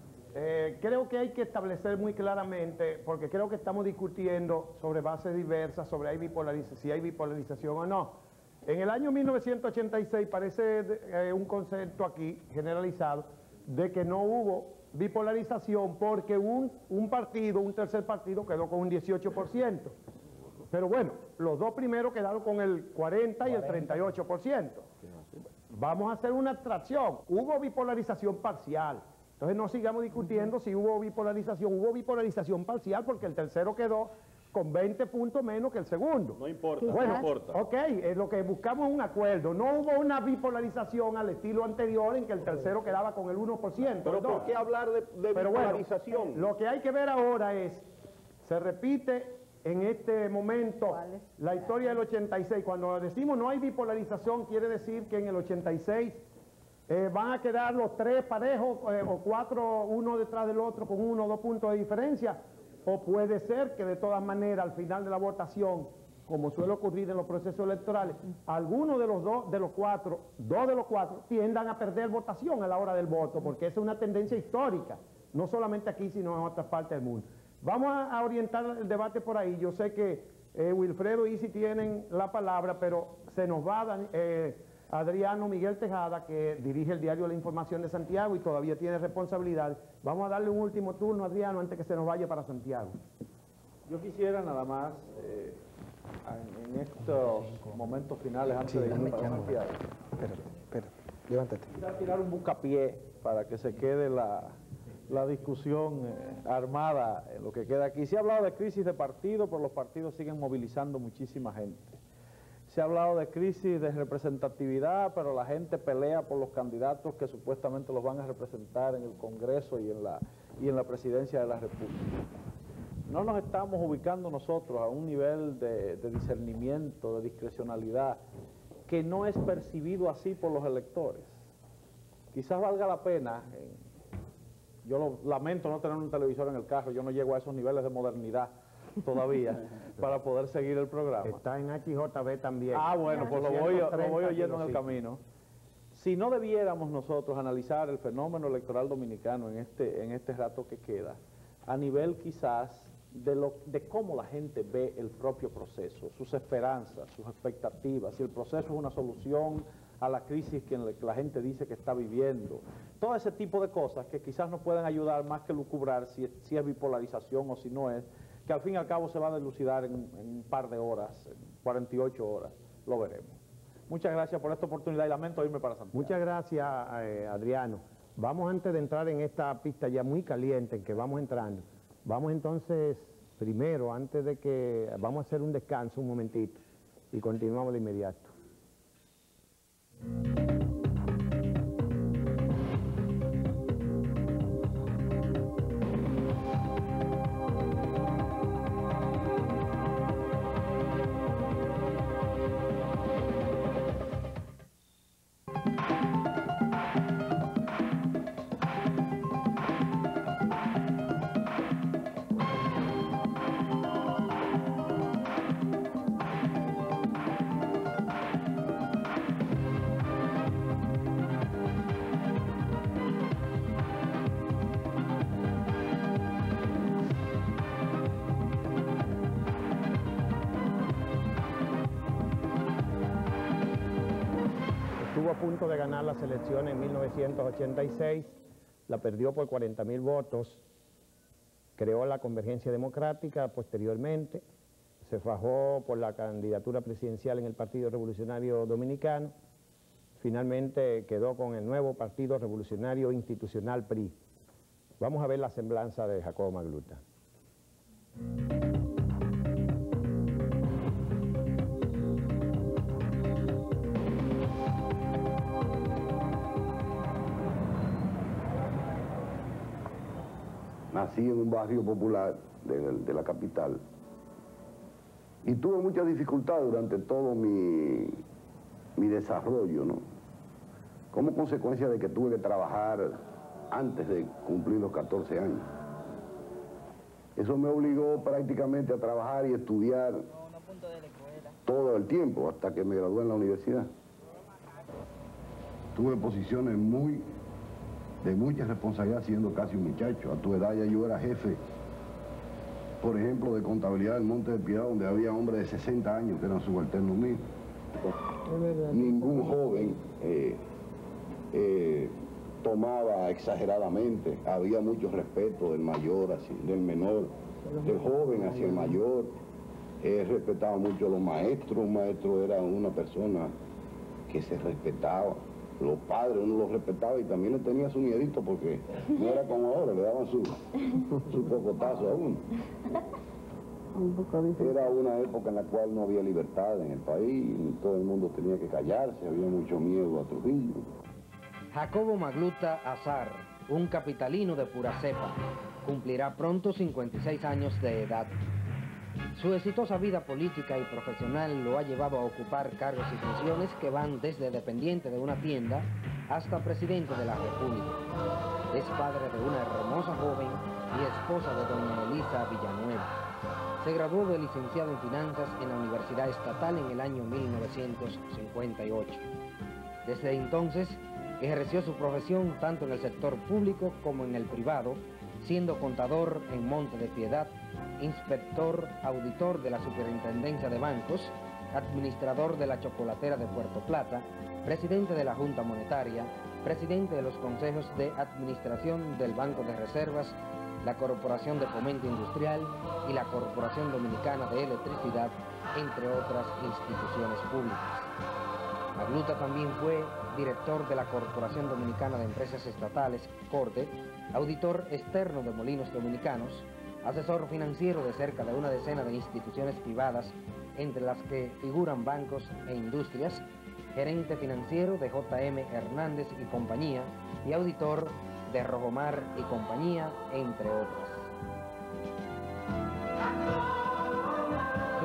Eh, creo que hay que establecer muy claramente, porque creo que estamos discutiendo sobre bases diversas, sobre hay bipolarización, si hay bipolarización o no. En el año mil novecientos ochenta y seis parece eh, un concepto aquí generalizado de que no hubo bipolarización porque un, un partido, un tercer partido quedó con un dieciocho por ciento. Pero bueno, los dos primeros quedaron con el cuarenta y el treinta y ocho por ciento. Vamos a hacer una abstracción. Hubo bipolarización parcial. Entonces no sigamos discutiendo si hubo bipolarización. Hubo bipolarización parcial porque el tercero quedó con veinte puntos menos que el segundo. No importa, bueno, no importa. Ok, eh, lo que buscamos es un acuerdo. No hubo una bipolarización al estilo anterior en que el tercero quedaba con el uno por ciento. Pero no. ¿por qué hablar de, de Pero bueno, bipolarización? lo que hay que ver ahora es, se repite en este momento la historia del ochenta y seis. Cuando decimos no hay bipolarización, quiere decir que en el ochenta y seis eh, van a quedar los tres parejos eh, o cuatro uno detrás del otro con uno o dos puntos de diferencia. O puede ser que de todas maneras al final de la votación, como suele ocurrir en los procesos electorales, algunos de los dos, de los cuatro, dos de los cuatro tiendan a perder votación a la hora del voto, porque esa es una tendencia histórica, no solamente aquí, sino en otras partes del mundo. Vamos a, a orientar el debate por ahí. Yo sé que eh, Wilfredo y Isi tienen la palabra, pero se nos va eh, Adriano Miguel Tejada, que dirige el diario La Información de Santiago y todavía tiene responsabilidad. Vamos a darle un último turno a Adriano antes que se nos vaya para Santiago. Yo quisiera nada más, eh, en estos momentos finales, antes sí, de irme para Santiago, espérate, espérate, levántate. Quisiera tirar un buscapié para que se quede la, la discusión eh, armada en lo que queda aquí. Se ha hablado de crisis de partido, pero los partidos siguen movilizando muchísima gente. Se ha hablado de crisis de representatividad, pero la gente pelea por los candidatos que supuestamente los van a representar en el Congreso y en la, y en la Presidencia de la República. no nos estamos ubicando nosotros a un nivel de, de discernimiento, de discrecionalidad, que no es percibido así por los electores. Quizás valga la pena, eh, yo lo, lamento no tener un televisor en el carro, yo no llego a esos niveles de modernidad todavía para poder seguir el programa. Está en H J B también. Ah, bueno, pues lo voy, lo voy oyendo en el camino. Si no debiéramos nosotros analizar el fenómeno electoral dominicano en este, en este rato que queda, a nivel quizás de, lo, de cómo la gente ve el propio proceso, sus esperanzas, sus expectativas, si el proceso es una solución a la crisis que la gente dice que está viviendo, todo ese tipo de cosas que quizás nos pueden ayudar más que lucubrar si es, si es bipolarización o si no es, que al fin y al cabo se va a dilucidar en, en un par de horas, en cuarenta y ocho horas, lo veremos. Muchas gracias por esta oportunidad y lamento irme para Santiago. Muchas gracias, eh, Adriano. Vamos, antes de entrar en esta pista ya muy caliente en que vamos entrando, vamos entonces, primero, antes de que, vamos a hacer un descanso un momentito y continuamos de inmediato. Estuvo a punto de ganar las elecciones en mil novecientos ochenta y seis, la perdió por cuarenta mil votos, creó la Convergencia Democrática posteriormente, se fajó por la candidatura presidencial en el Partido Revolucionario Dominicano, finalmente quedó con el nuevo Partido Revolucionario Institucional P R I. Vamos a ver la semblanza de Jacobo Magluta. Nací en un barrio popular de, de la capital y tuve mucha dificultad durante todo mi, mi desarrollo, ¿no? Como consecuencia de que tuve que trabajar antes de cumplir los catorce años. Eso me obligó prácticamente a trabajar y estudiar todo el tiempo hasta que me gradué en la universidad. Tuve posiciones muy de mucha responsabilidad siendo casi un muchacho. A tu edad ya yo era jefe, por ejemplo, de contabilidad del Monte de Piedad, donde había hombres de sesenta años que eran subalternos míos. Ningún joven eh, eh, tomaba exageradamente, había mucho respeto del mayor, hacia, del menor, del joven hacia el mayor, eh, respetaba mucho a los maestros, un maestro era una persona que se respetaba. Los padres uno los respetaba y también le tenía su miedito porque no era como ahora, le daban su, su cocotazo a uno. Era una época en la cual no había libertad en el país, todo el mundo tenía que callarse, había mucho miedo a Trujillo. Jacobo Magluta Azar, un capitalino de pura cepa, cumplirá pronto cincuenta y seis años de edad. Su exitosa vida política y profesional lo ha llevado a ocupar cargos y funciones que van desde dependiente de una tienda hasta presidente de la República. Es padre de una hermosa joven y esposa de doña Elisa Villanueva. Se graduó de licenciado en Finanzas en la Universidad Estatal en el año mil novecientos cincuenta y ocho. Desde entonces, ejerció su profesión tanto en el sector público como en el privado, siendo contador en Monte de Piedad, inspector auditor de la Superintendencia de Bancos, administrador de la Chocolatera de Puerto Plata, presidente de la Junta Monetaria, presidente de los consejos de administración del Banco de Reservas, la Corporación de Fomento Industrial y la Corporación Dominicana de Electricidad, entre otras instituciones públicas. Magluta también fue director de la Corporación Dominicana de Empresas Estatales, CORDE, auditor externo de Molinos Dominicanos, asesor financiero de cerca de una decena de instituciones privadas, entre las que figuran bancos e industrias, gerente financiero de J M Hernández y compañía y auditor de Rojomar y compañía, entre otras.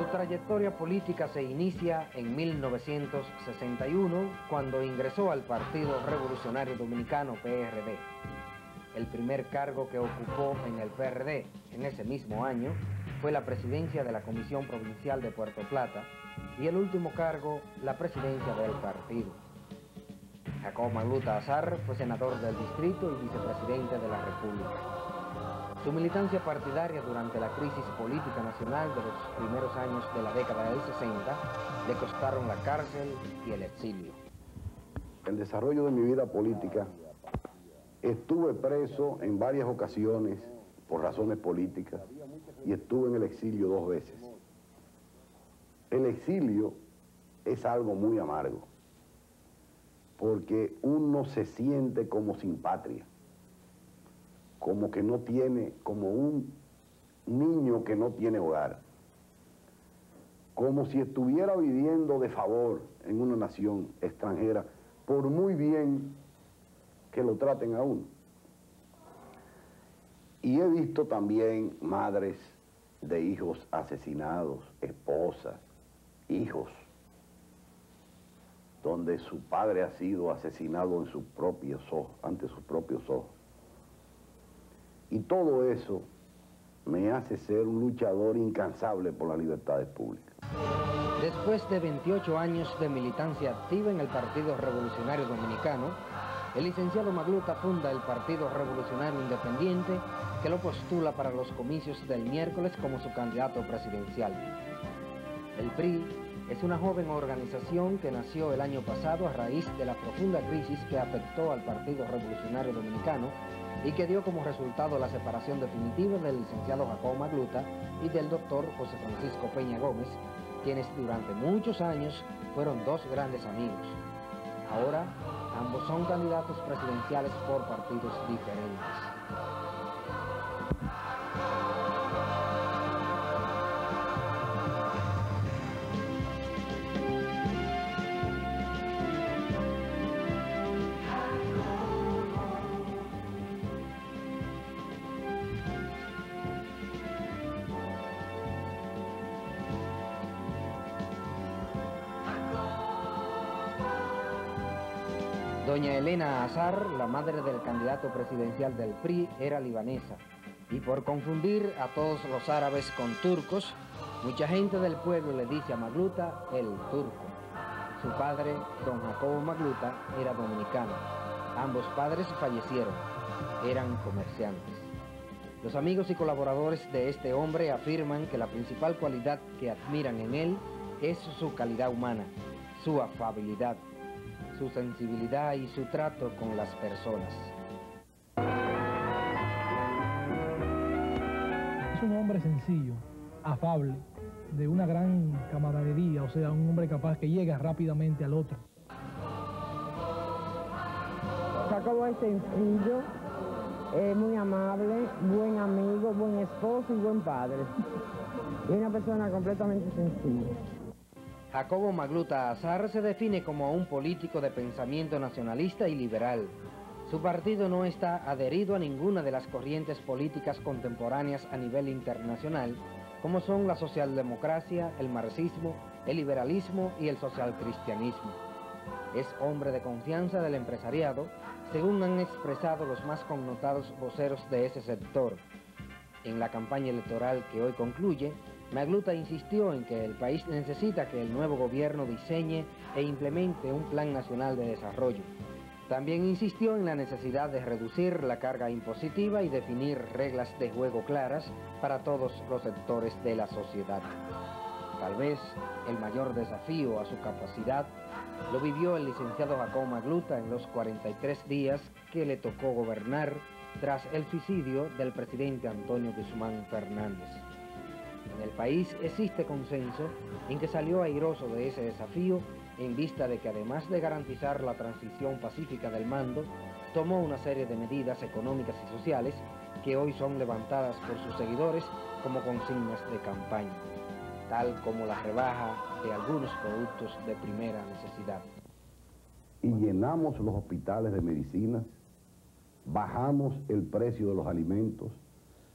trayectoria política se inicia en mil novecientos sesenta y uno, cuando ingresó al Partido Revolucionario Dominicano, P R D. El primer cargo que ocupó en el P R D en ese mismo año fue la presidencia de la Comisión Provincial de Puerto Plata y el último cargo, la presidencia del partido. Jacobo Magluta Azar fue senador del distrito y vicepresidente de la República. Su militancia partidaria durante la crisis política nacional de los primeros años de la década del sesenta le costaron la cárcel y el exilio. El desarrollo de mi vida política, estuve preso en varias ocasiones por razones políticas y estuve en el exilio dos veces. El exilio es algo muy amargo, porque uno se siente como sin patria, como que no tiene, como un niño que no tiene hogar, como si estuviera viviendo de favor en una nación extranjera, por muy bien que lo traten a uno. Y he visto también madres de hijos asesinados, esposas, hijos, donde su padre ha sido asesinado en sus propios ojos, ante sus propios ojos. Y todo eso me hace ser un luchador incansable por las libertades públicas. Después de veintiocho años de militancia activa en el Partido Revolucionario Dominicano, el licenciado Magluta funda el Partido Revolucionario Independiente, que lo postula para los comicios del miércoles como su candidato presidencial. El P R I es una joven organización que nació el año pasado a raíz de la profunda crisis que afectó al Partido Revolucionario Dominicano y que dio como resultado la separación definitiva del licenciado Jacobo Magluta y del doctor José Francisco Peña Gómez, quienes durante muchos años fueron dos grandes amigos. Ahora, ambos son candidatos presidenciales por partidos diferentes. Doña Elena Azar, la madre del candidato presidencial del P R I, era libanesa. Y por confundir a todos los árabes con turcos, mucha gente del pueblo le dice a Magluta el turco. Su padre, don Jacobo Magluta, era dominicano. Ambos padres fallecieron. Eran comerciantes. Los amigos y colaboradores de este hombre afirman que la principal cualidad que admiran en él es su calidad humana, su afabilidad, su sensibilidad y su trato con las personas. Es un hombre sencillo, afable, de una gran camaradería, o sea, un hombre capaz que llega rápidamente al otro. Jacobo es sencillo, es muy amable, buen amigo, buen esposo y buen padre. Es una persona completamente sencilla. Jacobo Magluta Azar se define como un político de pensamiento nacionalista y liberal. Su partido no está adherido a ninguna de las corrientes políticas contemporáneas a nivel internacional, como son la socialdemocracia, el marxismo, el liberalismo y el socialcristianismo. Es hombre de confianza del empresariado, según han expresado los más connotados voceros de ese sector. En la campaña electoral que hoy concluye, Magluta insistió en que el país necesita que el nuevo gobierno diseñe e implemente un plan nacional de desarrollo. También insistió en la necesidad de reducir la carga impositiva y definir reglas de juego claras para todos los sectores de la sociedad. Tal vez el mayor desafío a su capacidad lo vivió el licenciado Jacobo Magluta en los cuarenta y tres días que le tocó gobernar tras el suicidio del presidente Antonio Guzmán Fernández. En el país existe consenso en que salió airoso de ese desafío en vista de que además de garantizar la transición pacífica del mando, tomó una serie de medidas económicas y sociales que hoy son levantadas por sus seguidores como consignas de campaña, tal como la rebaja de algunos productos de primera necesidad. Y llenamos los hospitales de medicinas, bajamos el precio de los alimentos,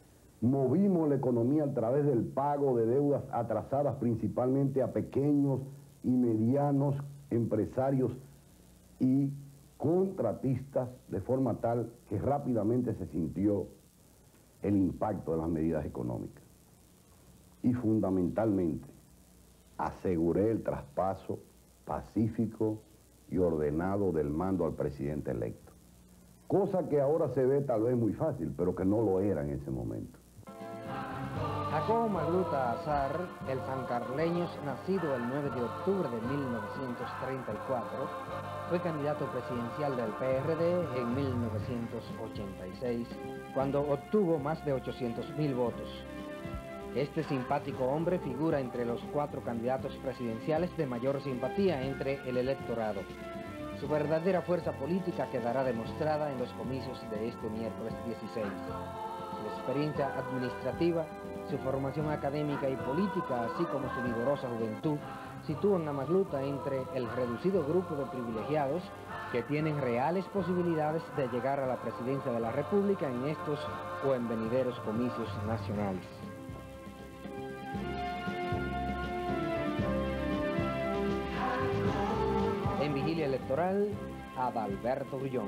movimos la economía a través del pago de deudas atrasadas principalmente a pequeños y medianos empresarios y contratistas, de forma tal que rápidamente se sintió el impacto de las medidas económicas. Y fundamentalmente, aseguré el traspaso pacífico y ordenado del mando al presidente electo. Cosa que ahora se ve tal vez muy fácil, pero que no lo era en ese momento. Jacobo Magluta Azar, el sancarleño nacido el nueve de octubre de mil novecientos treinta y cuatro, fue candidato presidencial del P R D en mil novecientos ochenta y seis, cuando obtuvo más de ochocientos mil votos. Este simpático hombre figura entre los cuatro candidatos presidenciales de mayor simpatía entre el electorado. Su verdadera fuerza política quedará demostrada en los comicios de este miércoles dieciséis. Su experiencia administrativa, su formación académica y política, así como su vigorosa juventud, sitúan a Magluta entre el reducido grupo de privilegiados que tienen reales posibilidades de llegar a la presidencia de la República en estos o en venideros comicios nacionales. En vigilia electoral, Adalberto Grullón.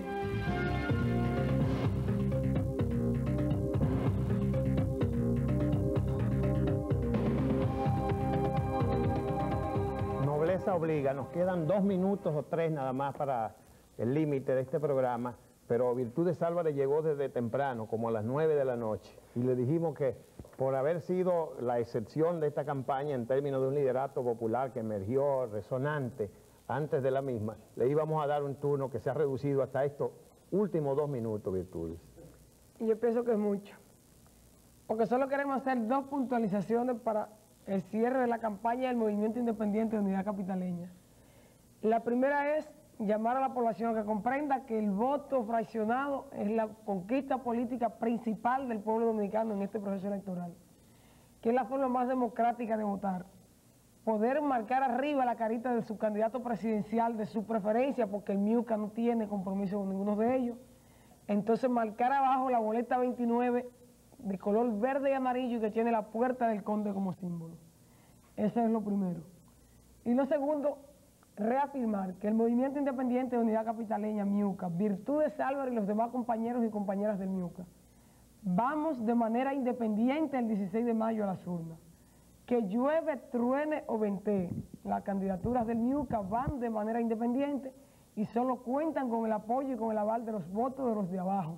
Nobleza obliga, nos quedan dos minutos o tres nada más para el límite de este programa, pero Virtudes Álvarez llegó desde temprano, como a las nueve de la noche, y le dijimos que por haber sido la excepción de esta campaña en términos de un liderato popular que emergió resonante antes de la misma, le íbamos a dar un turno que se ha reducido hasta estos últimos dos minutos, Virtudes. Y yo pienso que es mucho, porque solo queremos hacer dos puntualizaciones para el cierre de la campaña del Movimiento Independiente de Unidad Capitaleña. La primera es llamar a la población a que comprenda que el voto fraccionado es la conquista política principal del pueblo dominicano en este proceso electoral, que es la forma más democrática de votar. Poder marcar arriba la carita de su candidato presidencial, de su preferencia, porque el MIUCA no tiene compromiso con ninguno de ellos. Entonces marcar abajo la boleta veintinueve de color verde y amarillo y que tiene la puerta del Conde como símbolo. Eso es lo primero. Y lo segundo, reafirmar que el Movimiento Independiente de Unidad Capitaleña, MIUCA, Virtudes Álvarez y los demás compañeros y compañeras del MIUCA, vamos de manera independiente el dieciséis de mayo a las urnas. Que llueve, truene o ventee, las candidaturas del MIUCA van de manera independiente y solo cuentan con el apoyo y con el aval de los votos de los de abajo.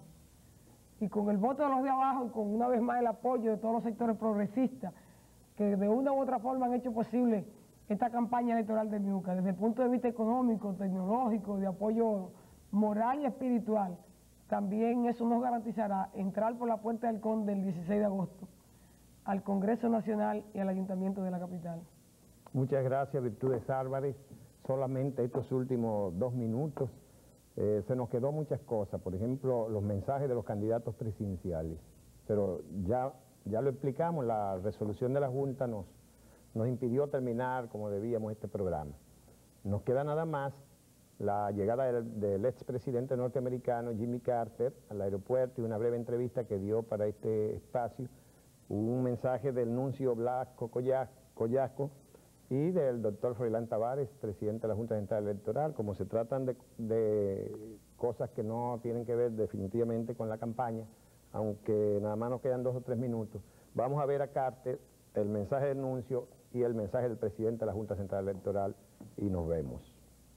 Y con el voto de los de abajo y con una vez más el apoyo de todos los sectores progresistas que de una u otra forma han hecho posible esta campaña electoral del MIUCA, desde el punto de vista económico, tecnológico, de apoyo moral y espiritual, también eso nos garantizará entrar por la puerta del Conde el dieciséis de agosto al Congreso Nacional y al Ayuntamiento de la capital. Muchas gracias, Virtudes Álvarez. Solamente estos últimos dos minutos eh, se nos quedó muchas cosas, por ejemplo, los mensajes de los candidatos presidenciales, pero ya, ya lo explicamos, la resolución de la Junta nos, nos impidió terminar como debíamos este programa. Nos queda nada más la llegada del, del expresidente norteamericano Jimmy Carter al aeropuerto y una breve entrevista que dio para este espacio, un mensaje del nuncio Blasco Collasco y del doctor Froilán Tavares, presidente de la Junta Central Electoral. Como se tratan de, de cosas que no tienen que ver definitivamente con la campaña, aunque nada más nos quedan dos o tres minutos, vamos a ver a Carter, el mensaje del nuncio y el mensaje del presidente de la Junta Central Electoral y nos vemos.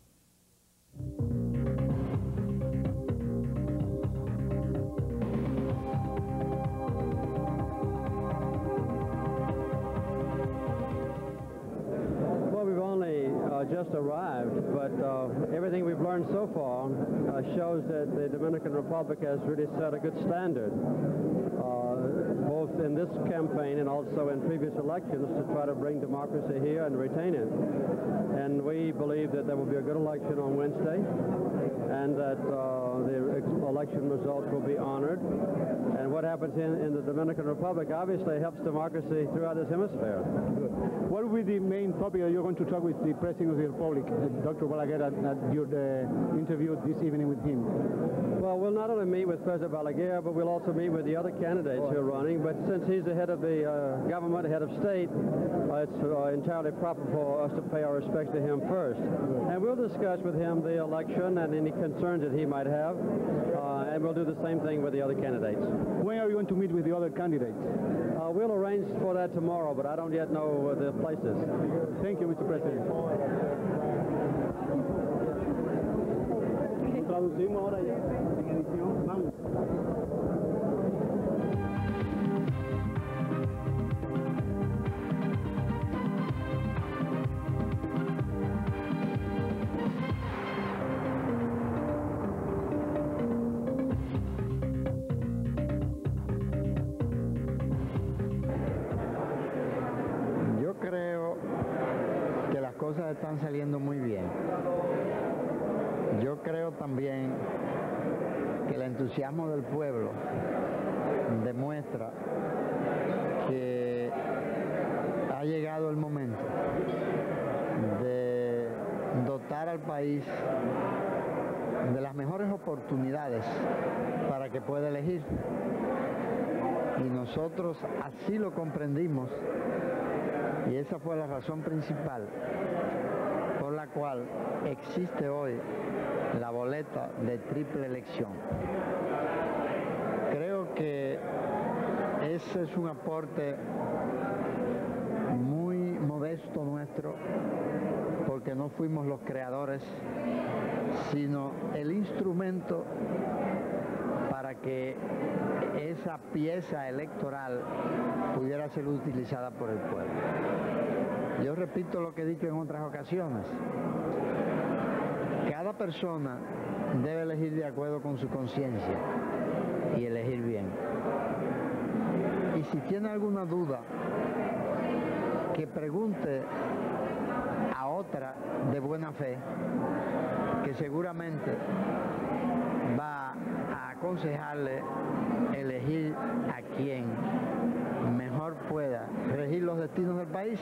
Just arrived, but uh, everything we've learned so far uh, shows that the Dominican Republic has really set a good standard, uh, both in this campaign and also in previous elections, to try to bring democracy here and retain it. And we believe that there will be a good election on Wednesday, and that uh, the election results will be honored. And what happens in, in the Dominican Republic obviously helps democracy throughout this hemisphere. What will be the main topic that you're going to talk with the President of the Republic, Doctor Balaguer, at, at your uh, interview this evening with him? Well, we'll not only meet with President Balaguer, but we'll also meet with the other candidates who are running. But since he's the head of the uh, government, head of state, uh, it's uh, entirely proper for us to pay our respects to him first. And we'll discuss with him the election and any concerns that he might have, uh, and we'll do the same thing with the other candidates. When are you going to meet with the other candidates? Uh, we'll arrange for that tomorrow, but I don't yet know the places. Thank you, Mister President. Traducimos ahora ya en edición. Vamos. Yo creo que las cosas están saliendo muy bien. Yo creo también que el entusiasmo del pueblo demuestra que ha llegado el momento de dotar al país de las mejores oportunidades para que pueda elegir. Y nosotros así lo comprendimos, y esa fue la razón principal por la cual existe hoy la boleta de triple elección. Creo que ese es un aporte muy modesto nuestro, porque no fuimos los creadores, sino el instrumento para que esa pieza electoral pudiera ser utilizada por el pueblo. Yo repito lo que he dicho en otras ocasiones. Cada persona debe elegir de acuerdo con su conciencia y elegir bien. Y si tiene alguna duda, que pregunte a otra de buena fe, que seguramente va a aconsejarle elegir a quien mejor pueda regir los destinos del país.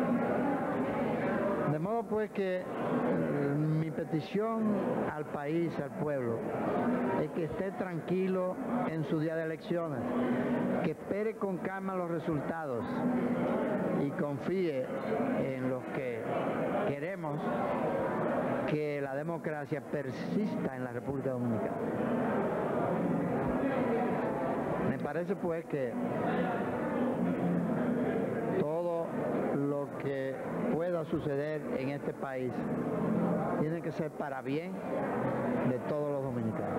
De modo pues que eh, mi petición al país, al pueblo, es que esté tranquilo en su día de elecciones, que espere con calma los resultados y confíe en los que queremos que la democracia persista en la República Dominicana. Me parece pues que todo lo que pueda suceder en este país tiene que ser para bien de todos los dominicanos.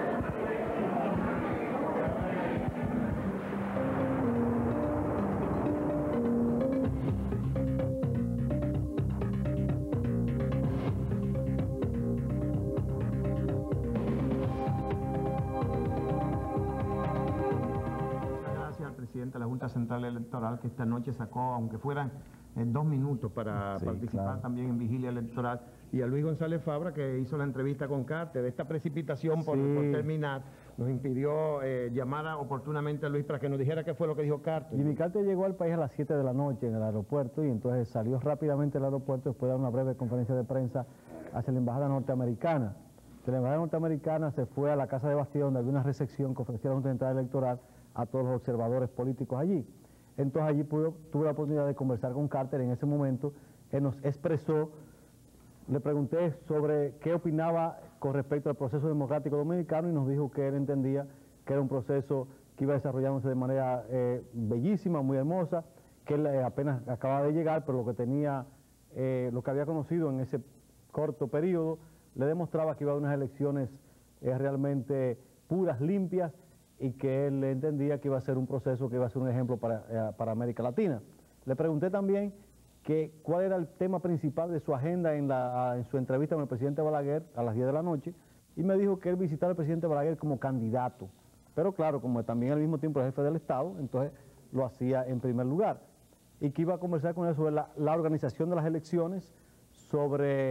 Presidente de la Junta Central Electoral, que esta noche sacó, aunque fueran eh, dos minutos para sí, participar claro. también en vigilia electoral, y a Luis González Fabra, que hizo la entrevista con Carter. Esta precipitación por, Sí. por terminar nos impidió eh, llamar a, oportunamente a Luis para que nos dijera qué fue lo que dijo Carter. Jimmy Carter llegó al país a las siete de la noche en el aeropuerto y entonces salió rápidamente del aeropuerto después de dar una breve conferencia de prensa hacia la embajada norteamericana. De la embajada norteamericana se fue a la Casa de Bastida, donde había una recepción que ofrecía la Junta Central Electoral a todos los observadores políticos allí. Entonces allí pudo, tuve la oportunidad de conversar con Carter en ese momento. Él nos expresó, le pregunté sobre qué opinaba con respecto al proceso democrático dominicano y nos dijo que él entendía que era un proceso que iba desarrollándose de manera eh, bellísima, muy hermosa, que él eh, apenas acababa de llegar, pero lo que tenía, eh, lo que había conocido en ese corto periodo, le demostraba que iba a haber unas elecciones eh, realmente puras, limpias, y que él entendía que iba a ser un proceso que iba a ser un ejemplo para, eh, para América Latina. Le pregunté también que cuál era el tema principal de su agenda en, la, en su entrevista con el presidente Balaguer a las diez de la noche, y me dijo que él visitara al presidente Balaguer como candidato, pero claro, como también al mismo tiempo el jefe del Estado, entonces lo hacía en primer lugar, y que iba a conversar con él sobre la, la organización de las elecciones, sobre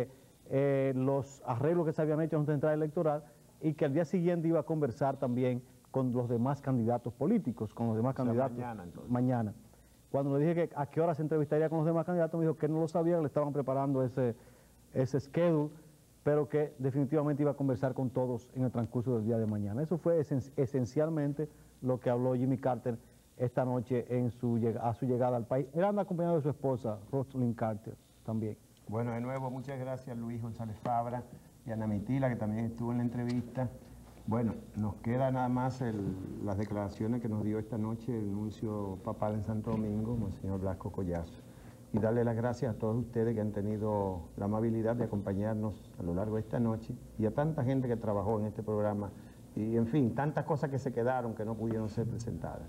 eh, los arreglos que se habían hecho en la central electoral y que al día siguiente iba a conversar también con los demás candidatos políticos, con los demás O sea, candidatos. mañana, entonces. Mañana. Cuando le dije que a qué hora se entrevistaría con los demás candidatos, me dijo que no lo sabía, que le estaban preparando ese, ese schedule, pero que definitivamente iba a conversar con todos en el transcurso del día de mañana. Eso fue esen esencialmente lo que habló Jimmy Carter esta noche en su, a su llegada al país. Él anda acompañado de su esposa, Rosalynn Carter, también. Bueno, de nuevo, muchas gracias Luis González Fabra y Ana Mitila, que también estuvo en la entrevista. Bueno, nos queda nada más el, las declaraciones que nos dio esta noche el nuncio papal en Santo Domingo, Monseñor Blasco Collazo. Y darle las gracias a todos ustedes que han tenido la amabilidad de acompañarnos a lo largo de esta noche y a tanta gente que trabajó en este programa y, en fin, tantas cosas que se quedaron que no pudieron ser presentadas.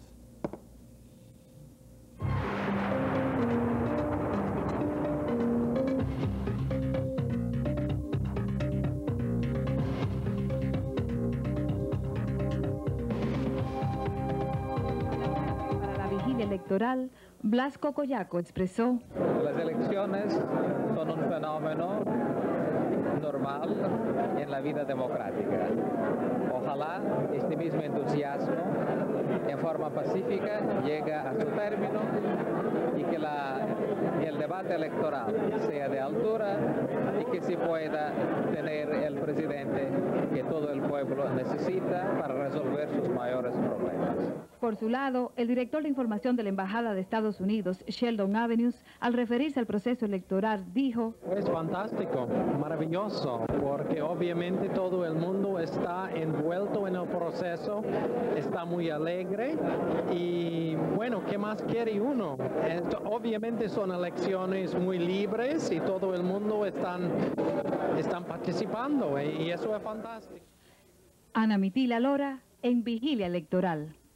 Electoral, Blasco Collazo expresó: las elecciones son un fenómeno normal en la vida democrática. Ojalá este mismo entusiasmo en forma pacífica llegue a su término y que la, el debate electoral sea de altura y que se pueda tener el presidente que todo el pueblo necesita para resolver sus mayores problemas. Por su lado, el director de información de la Embajada de Estados Unidos, Sheldon Avenues, al referirse al proceso electoral, dijo: es fantástico, maravilloso, porque obviamente todo el mundo está envuelto en el proceso, está muy alegre y bueno, ¿qué más quiere uno? Esto, obviamente son elecciones muy libres y todo el mundo están, están participando y eso es fantástico. Ana Mitila Lora, en Vigilia Electoral.